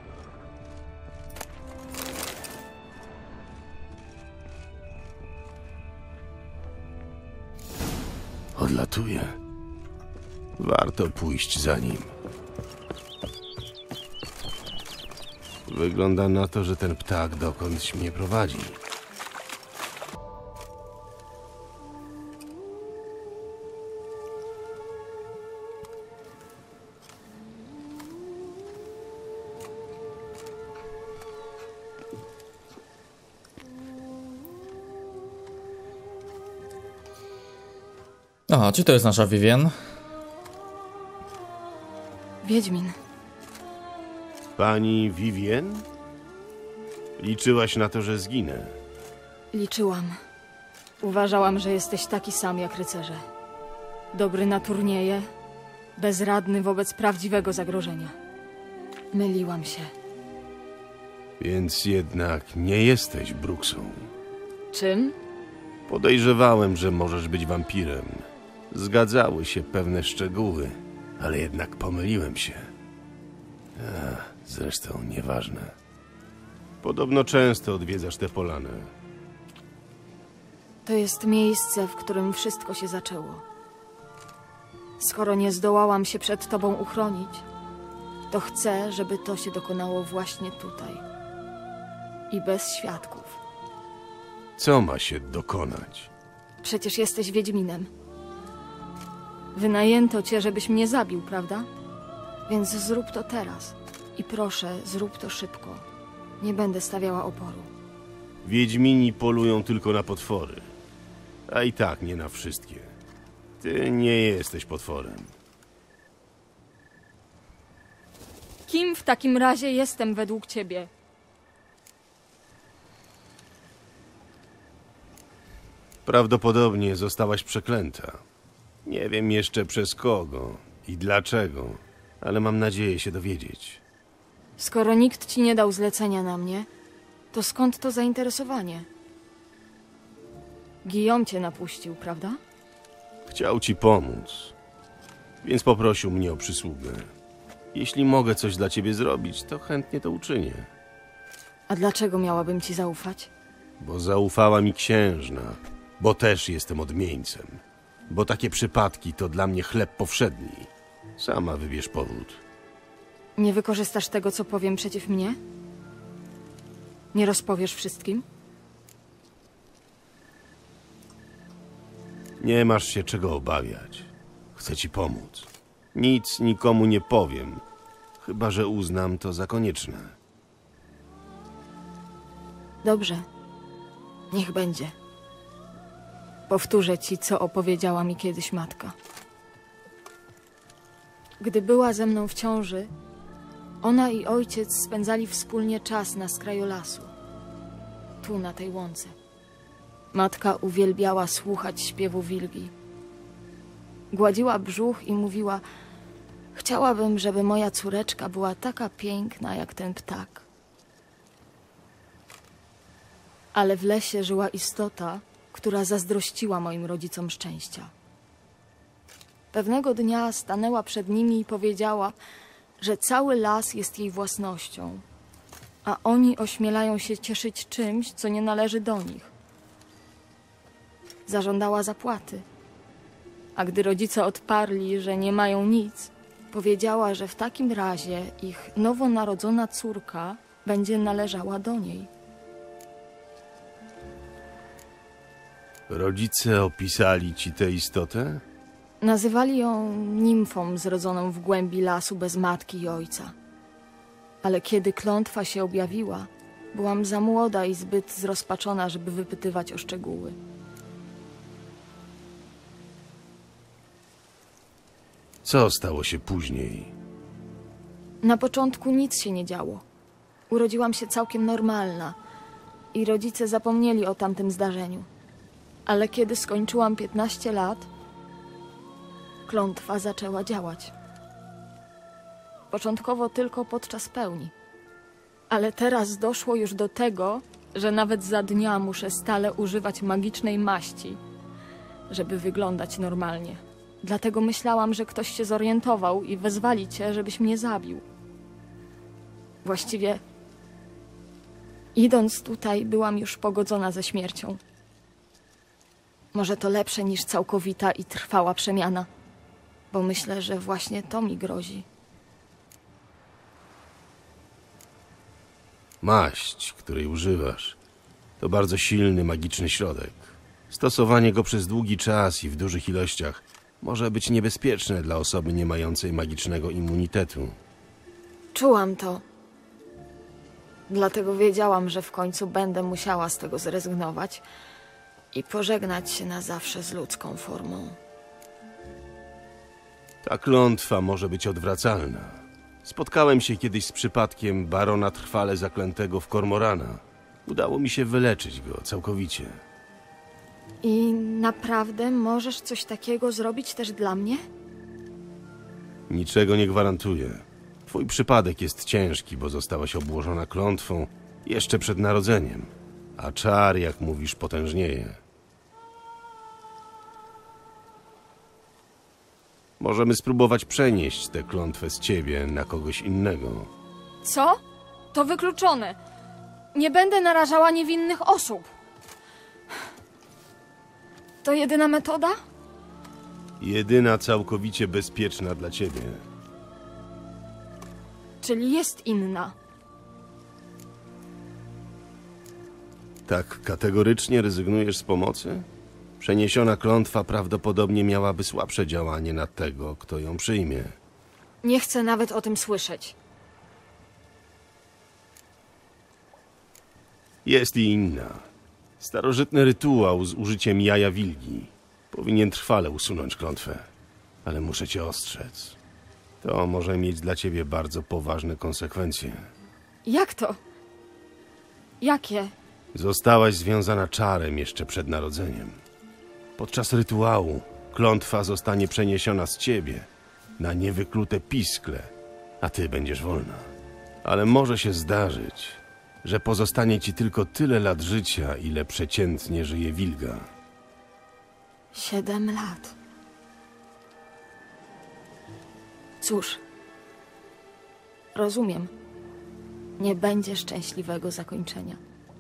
Odlatuje. Warto pójść za nim. Wygląda na to, że ten ptak dokądś mnie prowadzi. Aha, czy to jest nasza Vivienne? Wiedźmin. Pani Vivienne? Liczyłaś na to, że zginę. Liczyłam. Uważałam, że jesteś taki sam jak rycerze. Dobry na turnieje, bezradny wobec prawdziwego zagrożenia. Myliłam się. Więc jednak nie jesteś Brooksą. Czym? Podejrzewałem, że możesz być wampirem. Zgadzały się pewne szczegóły, ale jednak pomyliłem się. Ach, zresztą nieważne. Podobno często odwiedzasz tę polanę. To jest miejsce, w którym wszystko się zaczęło. Skoro nie zdołałam się przed tobą uchronić, to chcę, żeby to się dokonało właśnie tutaj. I bez świadków. Co ma się dokonać? Przecież jesteś Wiedźminem. Wynajęto cię, żebyś mnie zabił, prawda? Więc zrób to teraz. I proszę, zrób to szybko. Nie będę stawiała oporu. Wiedźmini polują tylko na potwory. A i tak nie na wszystkie. Ty nie jesteś potworem. Kim w takim razie jestem według ciebie? Prawdopodobnie zostałaś przeklęta. Nie wiem jeszcze przez kogo i dlaczego, ale mam nadzieję się dowiedzieć. Skoro nikt ci nie dał zlecenia na mnie, to skąd to zainteresowanie? Guillaume cię napuścił, prawda? Chciał ci pomóc, więc poprosił mnie o przysługę. Jeśli mogę coś dla ciebie zrobić, to chętnie to uczynię. A dlaczego miałabym ci zaufać? Bo zaufała mi księżna, bo też jestem odmieńcem. Bo takie przypadki to dla mnie chleb powszedni. Sama wybierz powód. Nie wykorzystasz tego, co powiem przeciw mnie? Nie rozpowiesz wszystkim? Nie masz się czego obawiać. Chcę ci pomóc. Nic nikomu nie powiem, chyba że uznam to za konieczne. Dobrze. Niech będzie. Powtórzę ci, co opowiedziała mi kiedyś matka. Gdy była ze mną w ciąży, ona i ojciec spędzali wspólnie czas na skraju lasu, tu na tej łące. Matka uwielbiała słuchać śpiewu wilgi. Gładziła brzuch i mówiła: chciałabym, żeby moja córeczka była taka piękna jak ten ptak. Ale w lesie żyła istota, która zazdrościła moim rodzicom szczęścia. Pewnego dnia stanęła przed nimi i powiedziała, że cały las jest jej własnością, a oni ośmielają się cieszyć czymś, co nie należy do nich. Zażądała zapłaty, a gdy rodzice odparli, że nie mają nic, powiedziała, że w takim razie ich nowonarodzona córka będzie należała do niej. Rodzice opisali ci tę istotę? Nazywali ją nimfą zrodzoną w głębi lasu bez matki i ojca. Ale kiedy klątwa się objawiła, byłam za młoda i zbyt zrozpaczona, żeby wypytywać o szczegóły. Co stało się później? Na początku nic się nie działo. Urodziłam się całkiem normalna i rodzice zapomnieli o tamtym zdarzeniu. Ale kiedy skończyłam piętnaście lat, klątwa zaczęła działać. Początkowo tylko podczas pełni. Ale teraz doszło już do tego, że nawet za dnia muszę stale używać magicznej maści, żeby wyglądać normalnie. Dlatego myślałam, że ktoś się zorientował i wezwali cię, żebyś mnie zabił. Właściwie, idąc tutaj, byłam już pogodzona ze śmiercią. Może to lepsze niż całkowita i trwała przemiana, bo myślę, że właśnie to mi grozi. Maść, której używasz, to bardzo silny, magiczny środek. Stosowanie go przez długi czas i w dużych ilościach może być niebezpieczne dla osoby nie mającej magicznego immunitetu. Czułam to. Dlatego wiedziałam, że w końcu będę musiała z tego zrezygnować i pożegnać się na zawsze z ludzką formą. Ta klątwa może być odwracalna. Spotkałem się kiedyś z przypadkiem barona trwale zaklętego w Kormorana. Udało mi się wyleczyć go całkowicie. I naprawdę możesz coś takiego zrobić też dla mnie? Niczego nie gwarantuję. Twój przypadek jest ciężki, bo zostałaś obłożona klątwą jeszcze przed narodzeniem, a czar, jak mówisz, potężnieje. Możemy spróbować przenieść tę klątwę z ciebie na kogoś innego. Co? To wykluczone. Nie będę narażała niewinnych osób. To jedyna metoda? Jedyna całkowicie bezpieczna dla ciebie. Czyli jest inna. Tak kategorycznie rezygnujesz z pomocy? Przeniesiona klątwa prawdopodobnie miałaby słabsze działanie na tego, kto ją przyjmie. Nie chcę nawet o tym słyszeć. Jest i inna. Starożytny rytuał z użyciem jaja wilgi. Powinien trwale usunąć klątwę. Ale muszę cię ostrzec. To może mieć dla ciebie bardzo poważne konsekwencje. Jak to? Jakie? Zostałaś związana czarem jeszcze przed narodzeniem. Podczas rytuału klątwa zostanie przeniesiona z ciebie na niewyklute piskle, a ty będziesz wolna. Ale może się zdarzyć, że pozostanie ci tylko tyle lat życia, ile przeciętnie żyje wilga. Siedem lat. Cóż, rozumiem. Nie będzie szczęśliwego zakończenia.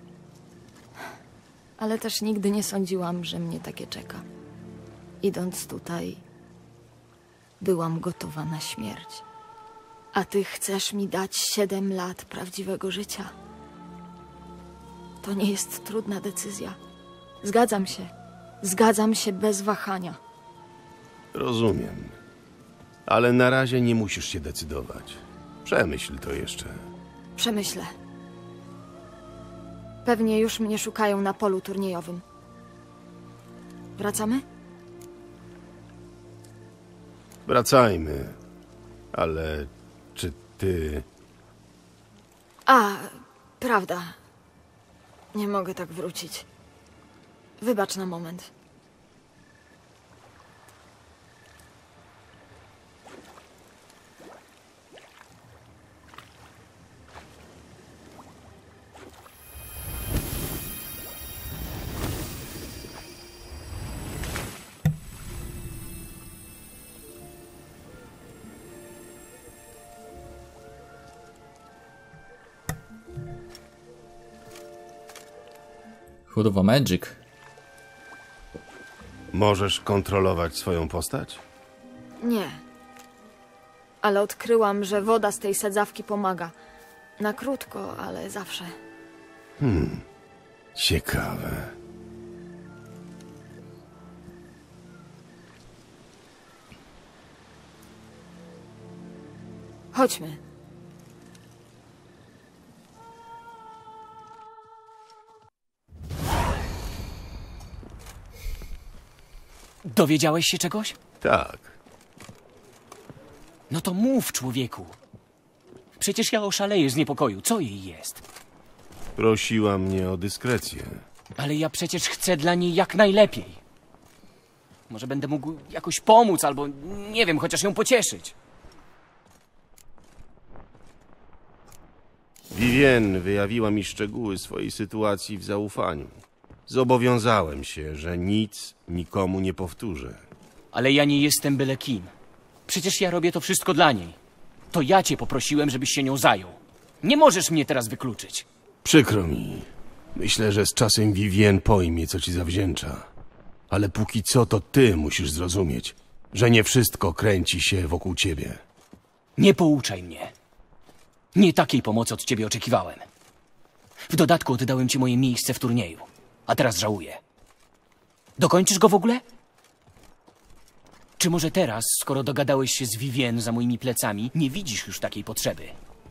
Ale też nigdy nie sądziłam, że mnie takie czeka. Idąc tutaj, byłam gotowa na śmierć. A ty chcesz mi dać siedem lat prawdziwego życia. To nie jest trudna decyzja. Zgadzam się. Zgadzam się bez wahania. Rozumiem. Ale na razie nie musisz się decydować. Przemyśl to jeszcze. Przemyślę. Pewnie już mnie szukają na polu turniejowym. Wracamy? Wracajmy. Ale czy ty... A, prawda. Nie mogę tak wrócić. Wybacz na moment. Kurwa, magic. Możesz kontrolować swoją postać? Nie. Ale odkryłam, że woda z tej sadzawki pomaga. Na krótko, ale zawsze. Hmm. Ciekawe. Chodźmy. Dowiedziałeś się czegoś? Tak. No to mów, człowieku. Przecież ja oszaleję z niepokoju. Co jej jest? Prosiła mnie o dyskrecję. Ale ja przecież chcę dla niej jak najlepiej. Może będę mógł jakoś pomóc, albo nie wiem, chociaż ją pocieszyć. Vivienne wyjawiła mi szczegóły swojej sytuacji w zaufaniu. Zobowiązałem się, że nic nikomu nie powtórzę. Ale ja nie jestem byle kim. Przecież ja robię to wszystko dla niej. To ja cię poprosiłem, żebyś się nią zajął. Nie możesz mnie teraz wykluczyć. Przykro mi. Myślę, że z czasem Vivienne pojmie, co ci zawdzięcza. Ale póki co to ty musisz zrozumieć, że nie wszystko kręci się wokół ciebie. Nie pouczaj mnie. Nie takiej pomocy od ciebie oczekiwałem. W dodatku oddałem ci moje miejsce w turnieju. A teraz żałuję. Dokończysz go w ogóle? Czy może teraz, skoro dogadałeś się z Vivienne za moimi plecami, nie widzisz już takiej potrzeby?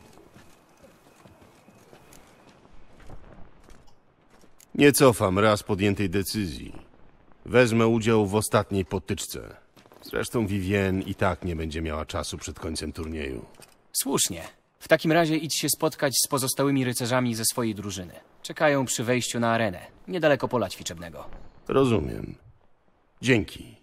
Nie cofam raz podjętej decyzji. Wezmę udział w ostatniej potyczce. Zresztą Vivienne i tak nie będzie miała czasu przed końcem turnieju. Słusznie. W takim razie idź się spotkać z pozostałymi rycerzami ze swojej drużyny. Czekają przy wejściu na arenę, niedaleko pola ćwiczebnego. Rozumiem. Dzięki.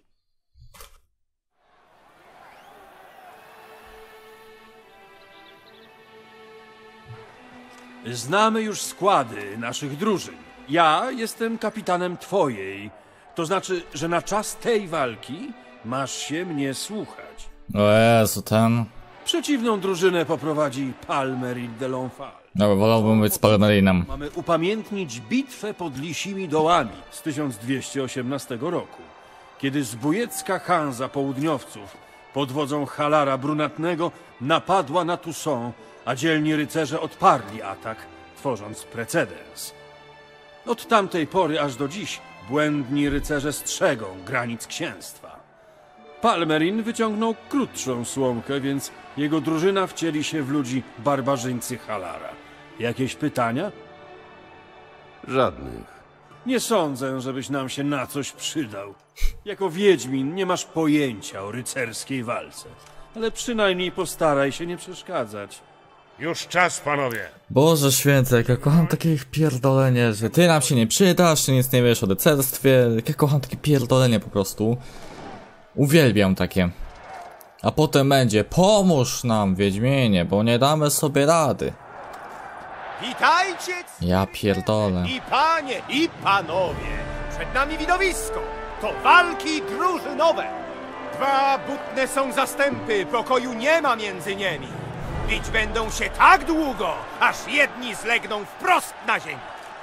Znamy już składy naszych drużyn. Ja jestem kapitanem twojej. To znaczy, że na czas tej walki masz się mnie słuchać. O Jezu, ten... Przeciwną drużynę poprowadzi Palmerin de Lonfal. No, wolałbym być z Palmerinem. Mamy upamiętnić bitwę pod Lisimi Dołami z tysiąc dwieście osiemnastego roku, kiedy zbójecka Hanza Południowców pod wodzą Halara Brunatnego napadła na Toussaint, a dzielni rycerze odparli atak, tworząc precedens. Od tamtej pory aż do dziś błędni rycerze strzegą granic księstwa. Palmerin wyciągnął krótszą słomkę, więc jego drużyna wcieli się w ludzi barbarzyńcy Halara. Jakieś pytania? Żadnych. Nie sądzę, żebyś nam się na coś przydał. Jako wiedźmin nie masz pojęcia o rycerskiej walce, ale przynajmniej postaraj się nie przeszkadzać. Już czas, panowie. Boże święty, jak ja kocham takie ich pierdolenie, że ty nam się nie przydasz, ty nic nie wiesz o rycerstwie. Jak ja kocham takie pierdolenie po prostu. Uwielbiam takie. A potem będzie, pomóż nam, Wiedźminie, bo nie damy sobie rady. Witajcie! Ja pierdolę. I panie, i panowie! Przed nami widowisko! To walki drużynowe! Dwa butne są zastępy, pokoju nie ma między nimi. Bić będą się tak długo, aż jedni zlegną wprost na ziemię.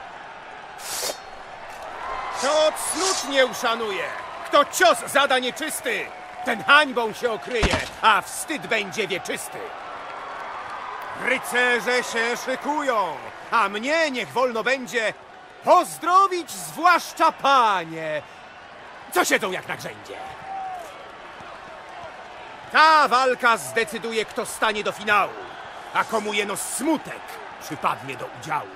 Kto cnót nie uszanuje, kto cios zada nieczysty, ten hańbą się okryje, a wstyd będzie wieczysty. Rycerze się szykują, a mnie niech wolno będzie pozdrowić zwłaszcza panie, co siedzą jak na grzędzie. Ta walka zdecyduje, kto stanie do finału, a komu jeno smutek przypadnie do udziału.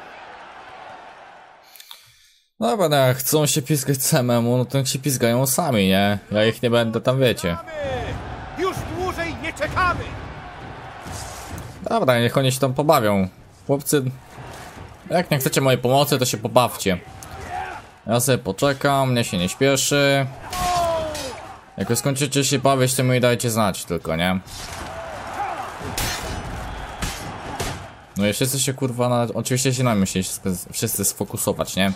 Dobra, no jak chcą się piskać samemu, no to niech się pizgają sami, nie? Ja ich nie będę tam, wiecie. Już dłużej nie czekamy. Dobra, niech oni się tam pobawią. Chłopcy, jak nie chcecie mojej pomocy, to się pobawcie. Ja sobie poczekam, mnie się nie śpieszy. Jak skończycie się bawić, to mi dajcie znać tylko, nie? No i wszyscy się kurwa na... Oczywiście się na mnie musieli wszyscy sfokusować, nie?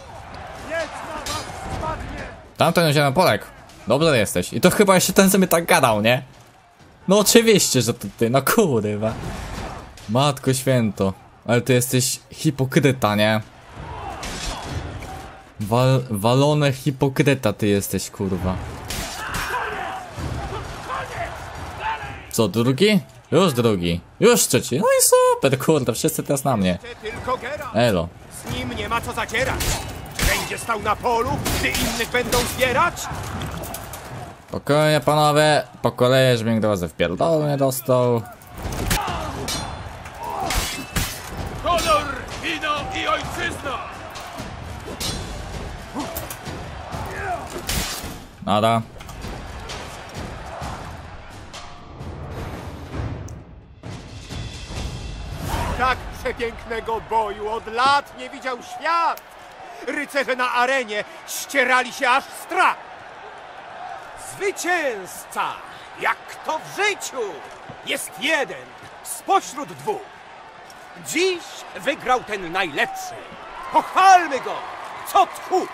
Tamten zielonopolek. Dobrze jesteś. I to chyba jeszcze ten, co mi tak gadał, nie? No oczywiście, że to ty, no kurwa. Matko święto. Ale ty jesteś hipokryta, nie? Wal, walone hipokryta ty jesteś, kurwa. Co, drugi? Już drugi. Już trzeci. No i super, kurde, wszyscy teraz na mnie. Elo. Z nim nie ma co zacierać. Będzie stał na polu, gdy innych będą zbierać? Spokojnie, panowie. Po kolei, żeby do was w pierdolę nie dostał. Honor, wino i ojczyzna! Nada. Tak przepięknego boju od lat nie widział świat! Rycerze na arenie ścierali się aż strach! Zwycięzca, jak to w życiu, jest jeden spośród dwóch. Dziś wygrał ten najlepszy. Pochwalmy go, co tchu!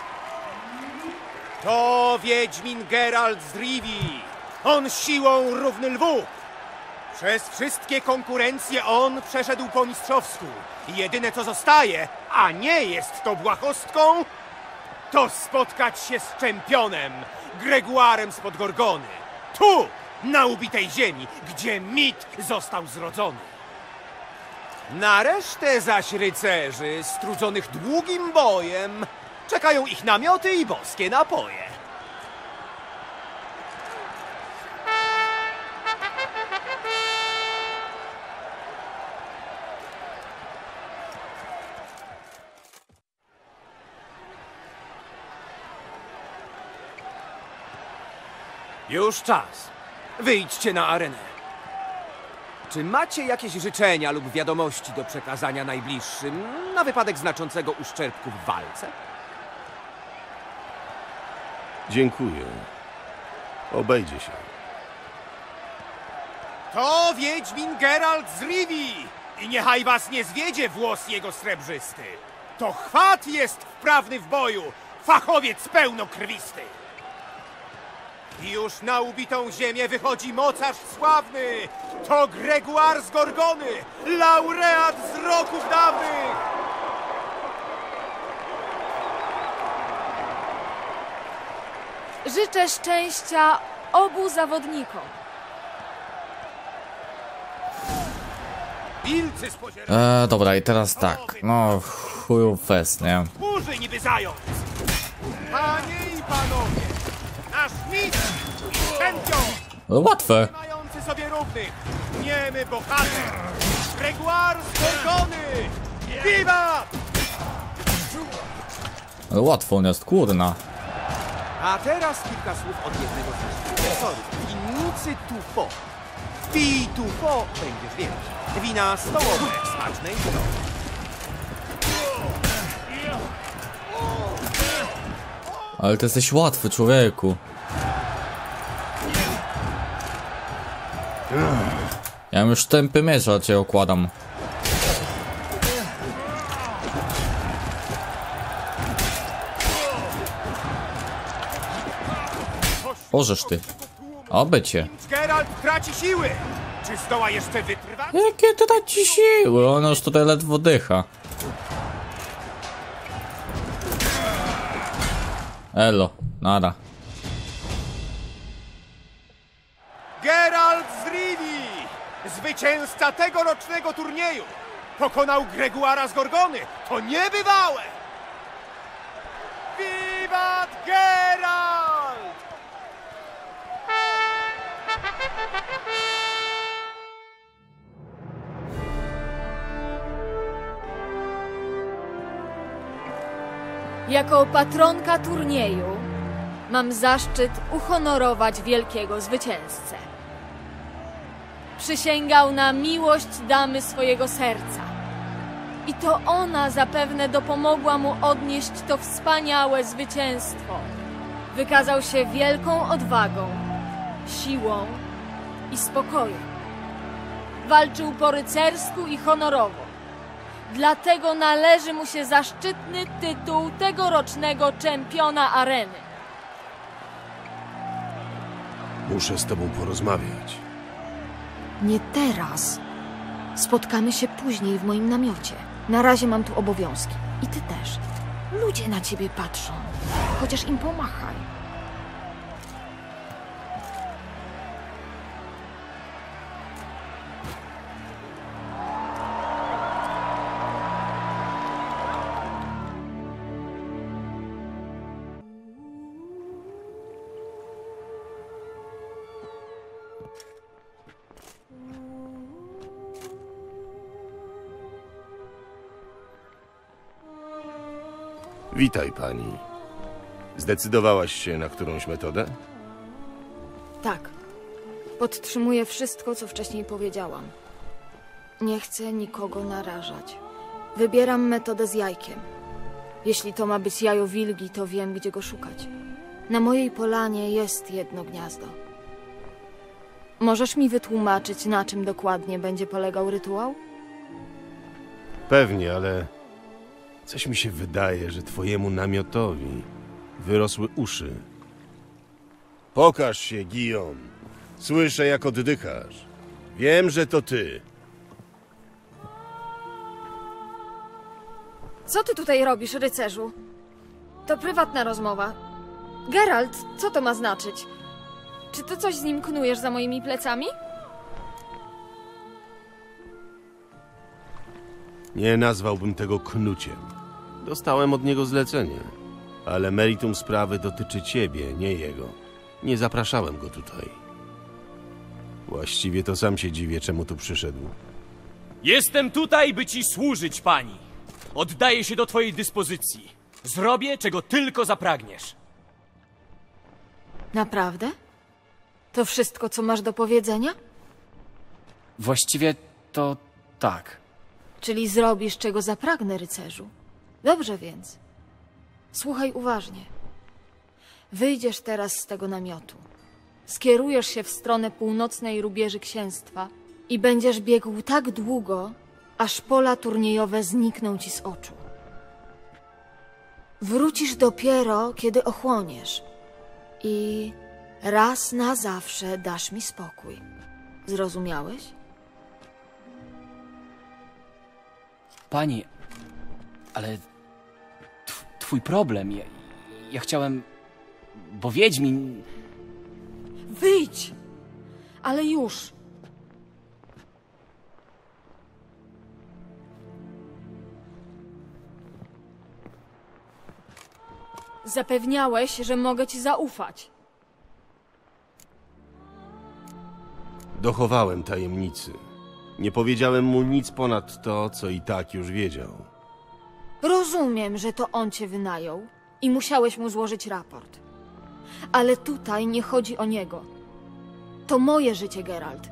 To Wiedźmin Geralt z Rivii. On siłą równy lwu. Przez wszystkie konkurencje on przeszedł po mistrzowsku. I jedyne co zostaje, a nie jest to błahostką, to spotkać się z czempionem, Greguarem spod Gorgony. Tu, na ubitej ziemi, gdzie mit został zrodzony. Na resztę zaś rycerzy, strudzonych długim bojem, czekają ich namioty i boskie napoje. Już czas. Wyjdźcie na arenę. Czy macie jakieś życzenia lub wiadomości do przekazania najbliższym na wypadek znaczącego uszczerbku w walce? Dziękuję. Obejdzie się. To Wiedźmin Geralt z Rivii i niechaj was nie zwiedzie włos jego srebrzysty. To chwat jest wprawny w boju, fachowiec pełnokrwisty. I już na ubitą ziemię wychodzi mocarz sławny. To Greguar z Gorgony, laureat z roków dawnych. Życzę szczęścia obu zawodnikom. Wilcy spodziewają. Eee, dobra, i teraz tak. No, chuju fest, nie? Burzy niby zając. Panie i panowie, nasz mistrz i czempion. No, łatwe. Mający sobie równych, niemy bohater, Greguar z Gorgony. Wiwat! No, łatwo on jest, kurna. A teraz kilka słów od jednego z naszych profesorów. Winnicy Tufo. Pij Tufo, będziesz wiedzieć. Wina stołowe, smaczne i zdrowe. Ale ty jesteś łatwy, człowieku. Ja już tępy miecz, a cię okładam. Ożesz ty. Oby cię. Geralt traci siły. Czy zdoła jeszcze wytrwać? Jakie to traci siły? On już tutaj ledwo dycha. Elo, nada. Geralt z Rivii, zwycięzca tegorocznego turnieju, pokonał Greguara z Gorgony. To niebywałe! Wiwat Geralt! Jako patronka turnieju mam zaszczyt uhonorować wielkiego zwycięzcę. Przysięgał na miłość damy swojego serca. I to ona zapewne dopomogła mu odnieść to wspaniałe zwycięstwo. Wykazał się wielką odwagą, siłą i spokojem. Walczył po rycersku i honorowo. Dlatego należy mu się zaszczytny tytuł tegorocznego czempiona areny. Muszę z tobą porozmawiać. Nie teraz. Spotkamy się później w moim namiocie. Na razie mam tu obowiązki. I ty też. Ludzie na ciebie patrzą. Chociaż im pomachaj. Witaj, pani. Zdecydowałaś się na którąś metodę? Tak. Podtrzymuję wszystko, co wcześniej powiedziałam. Nie chcę nikogo narażać. Wybieram metodę z jajkiem. Jeśli to ma być jajo wilgi, to wiem, gdzie go szukać. Na mojej polanie jest jedno gniazdo. Możesz mi wytłumaczyć, na czym dokładnie będzie polegał rytuał? Pewnie, ale coś mi się wydaje, że twojemu namiotowi wyrosły uszy. Pokaż się, Guillaume. Słyszę, jak oddychasz. Wiem, że to ty. Co ty tutaj robisz, rycerzu? To prywatna rozmowa. Geralt, co to ma znaczyć? Czy ty coś z nim knujesz za moimi plecami? Nie nazwałbym tego knuciem. Dostałem od niego zlecenie, ale meritum sprawy dotyczy ciebie, nie jego. Nie zapraszałem go tutaj. Właściwie to sam się dziwię, czemu tu przyszedł. Jestem tutaj, by ci służyć, pani. Oddaję się do twojej dyspozycji. Zrobię, czego tylko zapragniesz. Naprawdę? To wszystko, co masz do powiedzenia? Właściwie to tak. Czyli zrobisz, czego zapragnę, rycerzu. Dobrze więc. Słuchaj uważnie. Wyjdziesz teraz z tego namiotu. Skierujesz się w stronę północnej rubieży księstwa i będziesz biegł tak długo, aż pola turniejowe znikną ci z oczu. Wrócisz dopiero, kiedy ochłoniesz. I raz na zawsze dasz mi spokój. Zrozumiałeś? Pani, ale tw twój problem, ja, ja chciałem, bo Wiedźmin... Wyjdź! Ale już! Zapewniałeś, że mogę ci zaufać. Dochowałem tajemnicy. Nie powiedziałem mu nic ponad to, co i tak już wiedział. Rozumiem, że to on cię wynajął i musiałeś mu złożyć raport. Ale tutaj nie chodzi o niego. To moje życie, Geralt.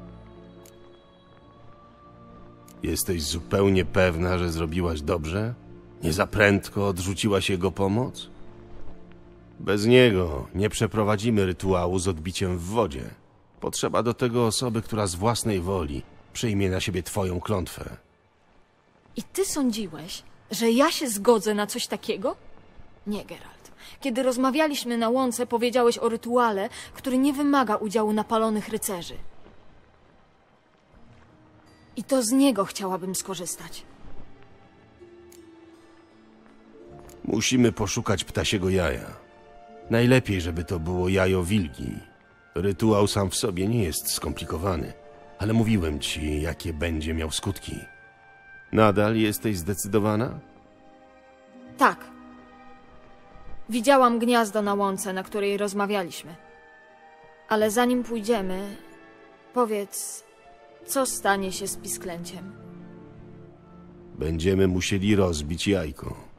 Jesteś zupełnie pewna, że zrobiłaś dobrze? Nie za prędko odrzuciłaś jego pomoc? Bez niego nie przeprowadzimy rytuału z odbiciem w wodzie. Potrzeba do tego osoby, która z własnej woli przyjmie na siebie twoją klątwę. I ty sądziłeś, że ja się zgodzę na coś takiego? Nie, Geralt. Kiedy rozmawialiśmy na łące, powiedziałeś o rytuale, który nie wymaga udziału napalonych rycerzy. I to z niego chciałabym skorzystać. Musimy poszukać ptasiego jaja. Najlepiej, żeby to było jajo wilgi. Rytuał sam w sobie nie jest skomplikowany, ale mówiłem ci, jakie będzie miał skutki. Nadal jesteś zdecydowana? Tak. Widziałam gniazdo na łące, na której rozmawialiśmy. Ale zanim pójdziemy, powiedz, co stanie się z pisklęciem? Będziemy musieli rozbić jajko.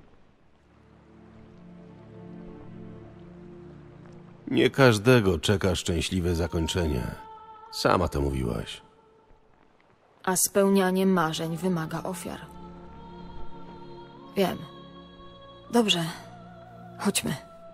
Nie każdego czeka szczęśliwe zakończenie. Sama to mówiłaś. A spełnianie marzeń wymaga ofiar. Wiem. Dobrze. Chodźmy.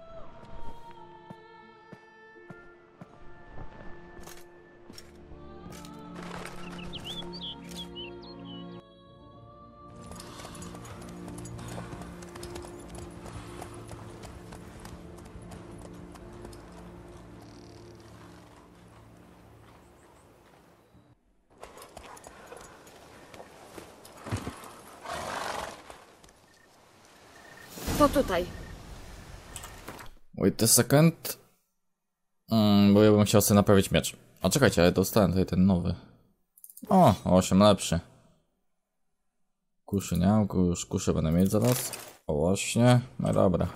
To tutaj. Wait a second. Mm, bo ja bym chciał sobie naprawić miecz. A czekajcie, ale dostałem tutaj ten nowy. O, osiem lepszy. Kuszy nie mam, już kuszę będę mieć zaraz. O właśnie, no dobra.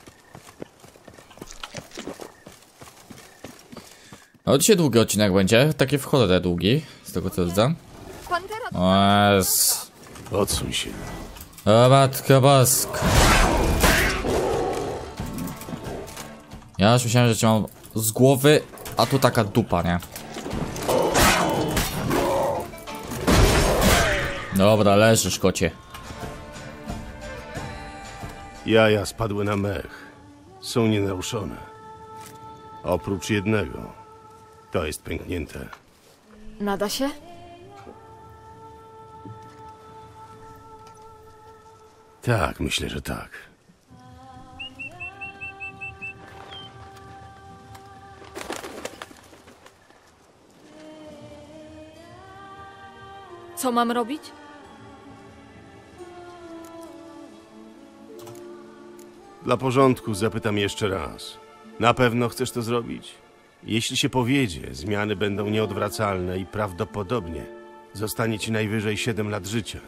No dzisiaj długi odcinek będzie, taki w cholerę długi, z tego co widzę. O jest. Odsuń się. O matka boska. Ja już myślałem, że cię mam z głowy, a tu taka dupa, nie? Dobra, leżysz, kocie. Jaja spadły na mech. Są nienaruszone. Oprócz jednego. To jest pęknięte. Nada się? Tak, myślę, że tak. Co mam robić? Dla porządku zapytam jeszcze raz. Na pewno chcesz to zrobić? Jeśli się powiedzie, zmiany będą nieodwracalne i prawdopodobnie zostanie ci najwyżej siedem lat życia.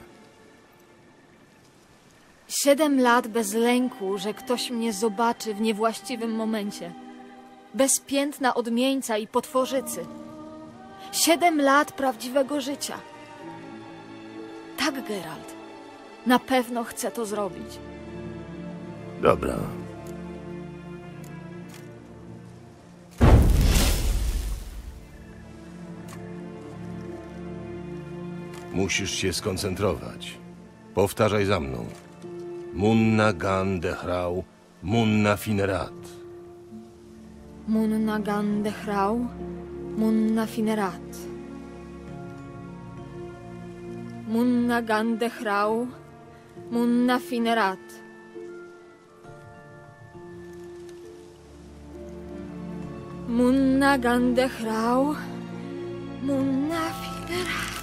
Siedem lat bez lęku, że ktoś mnie zobaczy w niewłaściwym momencie. Bez piętna odmieńca i potworzycy. Siedem lat prawdziwego życia. Tak, Geralt. Na pewno chcę to zrobić. Dobra. Musisz się skoncentrować. Powtarzaj za mną. Munna gan dechrau, munna finerat. Munna gan dechrau, munna finerat. Munna gan dechrau, munna finerat. Munna gan dechrau, munna finerat.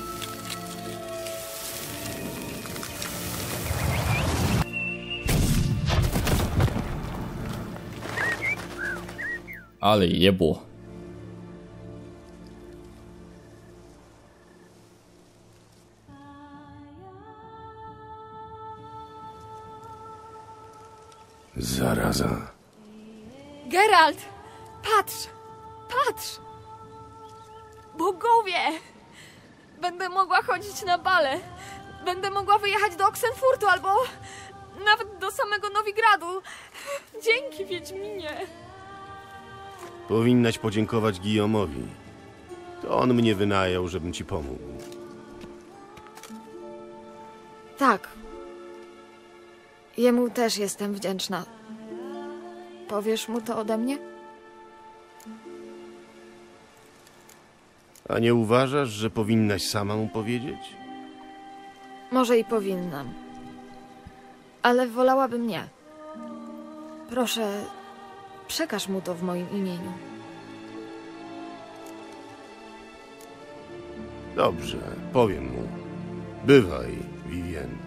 Ale jebło. Zaraza. Geralt! Patrz! Patrz! Bogowie! Będę mogła chodzić na bale. Będę mogła wyjechać do Oxenfurtu albo nawet do samego Nowigradu. Dzięki, Wiedźminie. Powinnaś podziękować Guillaume'owi. To on mnie wynajął, żebym ci pomógł. Tak. Jemu też jestem wdzięczna. Powiesz mu to ode mnie? A nie uważasz, że powinnaś sama mu powiedzieć? Może i powinnam. Ale wolałabym nie. Proszę, przekaż mu to w moim imieniu. Dobrze, powiem mu. Bywaj, Vivien.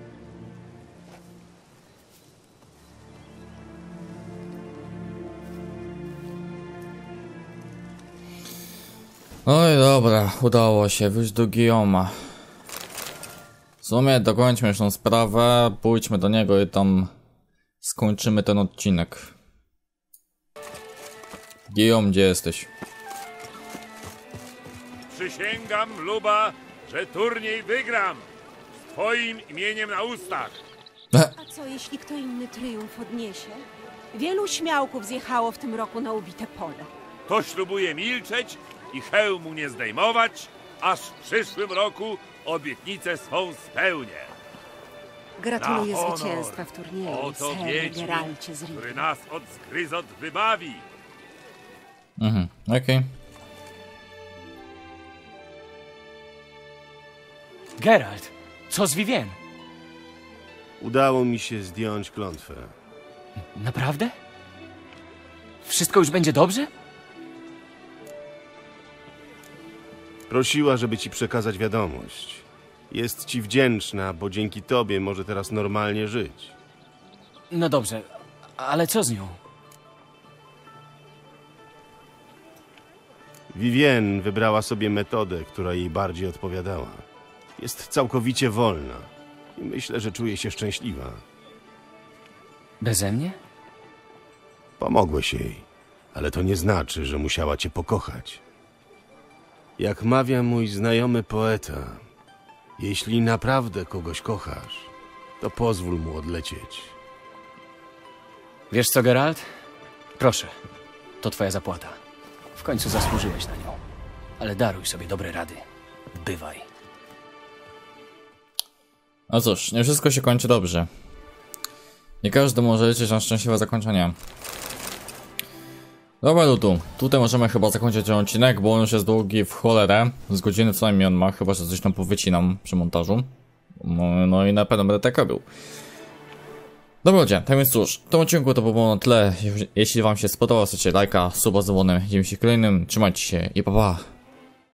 Oj, dobra, udało się wyjść do Guillaume'a. W sumie dokończmy już tą sprawę, pójdźmy do niego i tam skończymy ten odcinek. Guillaume, gdzie jesteś? Przysięgam, Luba, że turniej wygram. Z twoim imieniem na ustach. A co jeśli kto inny triumf odniesie? Wielu śmiałków zjechało w tym roku na ubite pole. To ślubuje milczeć i hełmu nie zdejmować, aż w przyszłym roku obietnice swą spełnię. Gratuluję Na honor. zwycięstwa w turnieju, Oto Ser Wiedźmin, Geralcie z który Rivii. nas od zgryzot wybawi. Mhm, okej. Okay. Geralt, co z Vivien? Udało mi się zdjąć klątwę. Naprawdę? Wszystko już będzie dobrze? Prosiła, żeby ci przekazać wiadomość. Jest ci wdzięczna, bo dzięki tobie może teraz normalnie żyć. No dobrze, ale co z nią? Vivien wybrała sobie metodę, która jej bardziej odpowiadała. Jest całkowicie wolna i myślę, że czuje się szczęśliwa. Beze mnie? Pomogłeś jej, ale to nie znaczy, że musiała cię pokochać. Jak mawia mój znajomy poeta, jeśli naprawdę kogoś kochasz, to pozwól mu odlecieć. Wiesz co, Geralt? Proszę, to twoja zapłata. W końcu zasłużyłeś na nią. Ale daruj sobie dobre rady. Bywaj. No cóż, nie wszystko się kończy dobrze. Nie każdy może liczyć na szczęśliwe zakończenie. Dobra, Lutu, tutaj możemy chyba zakończyć ten odcinek, bo on już jest długi w cholerę. Z godziny co najmniej on ma, chyba że coś tam powycinam przy montażu. No, no i na pewno będę tak robił. Dobra ludzie, tak więc cóż, w tym odcinku to było na tyle. Jeśli wam się spodobał, zostawcie lajka, suba z dzwonem. Widzimy się w kolejnym, trzymajcie się i pa pa.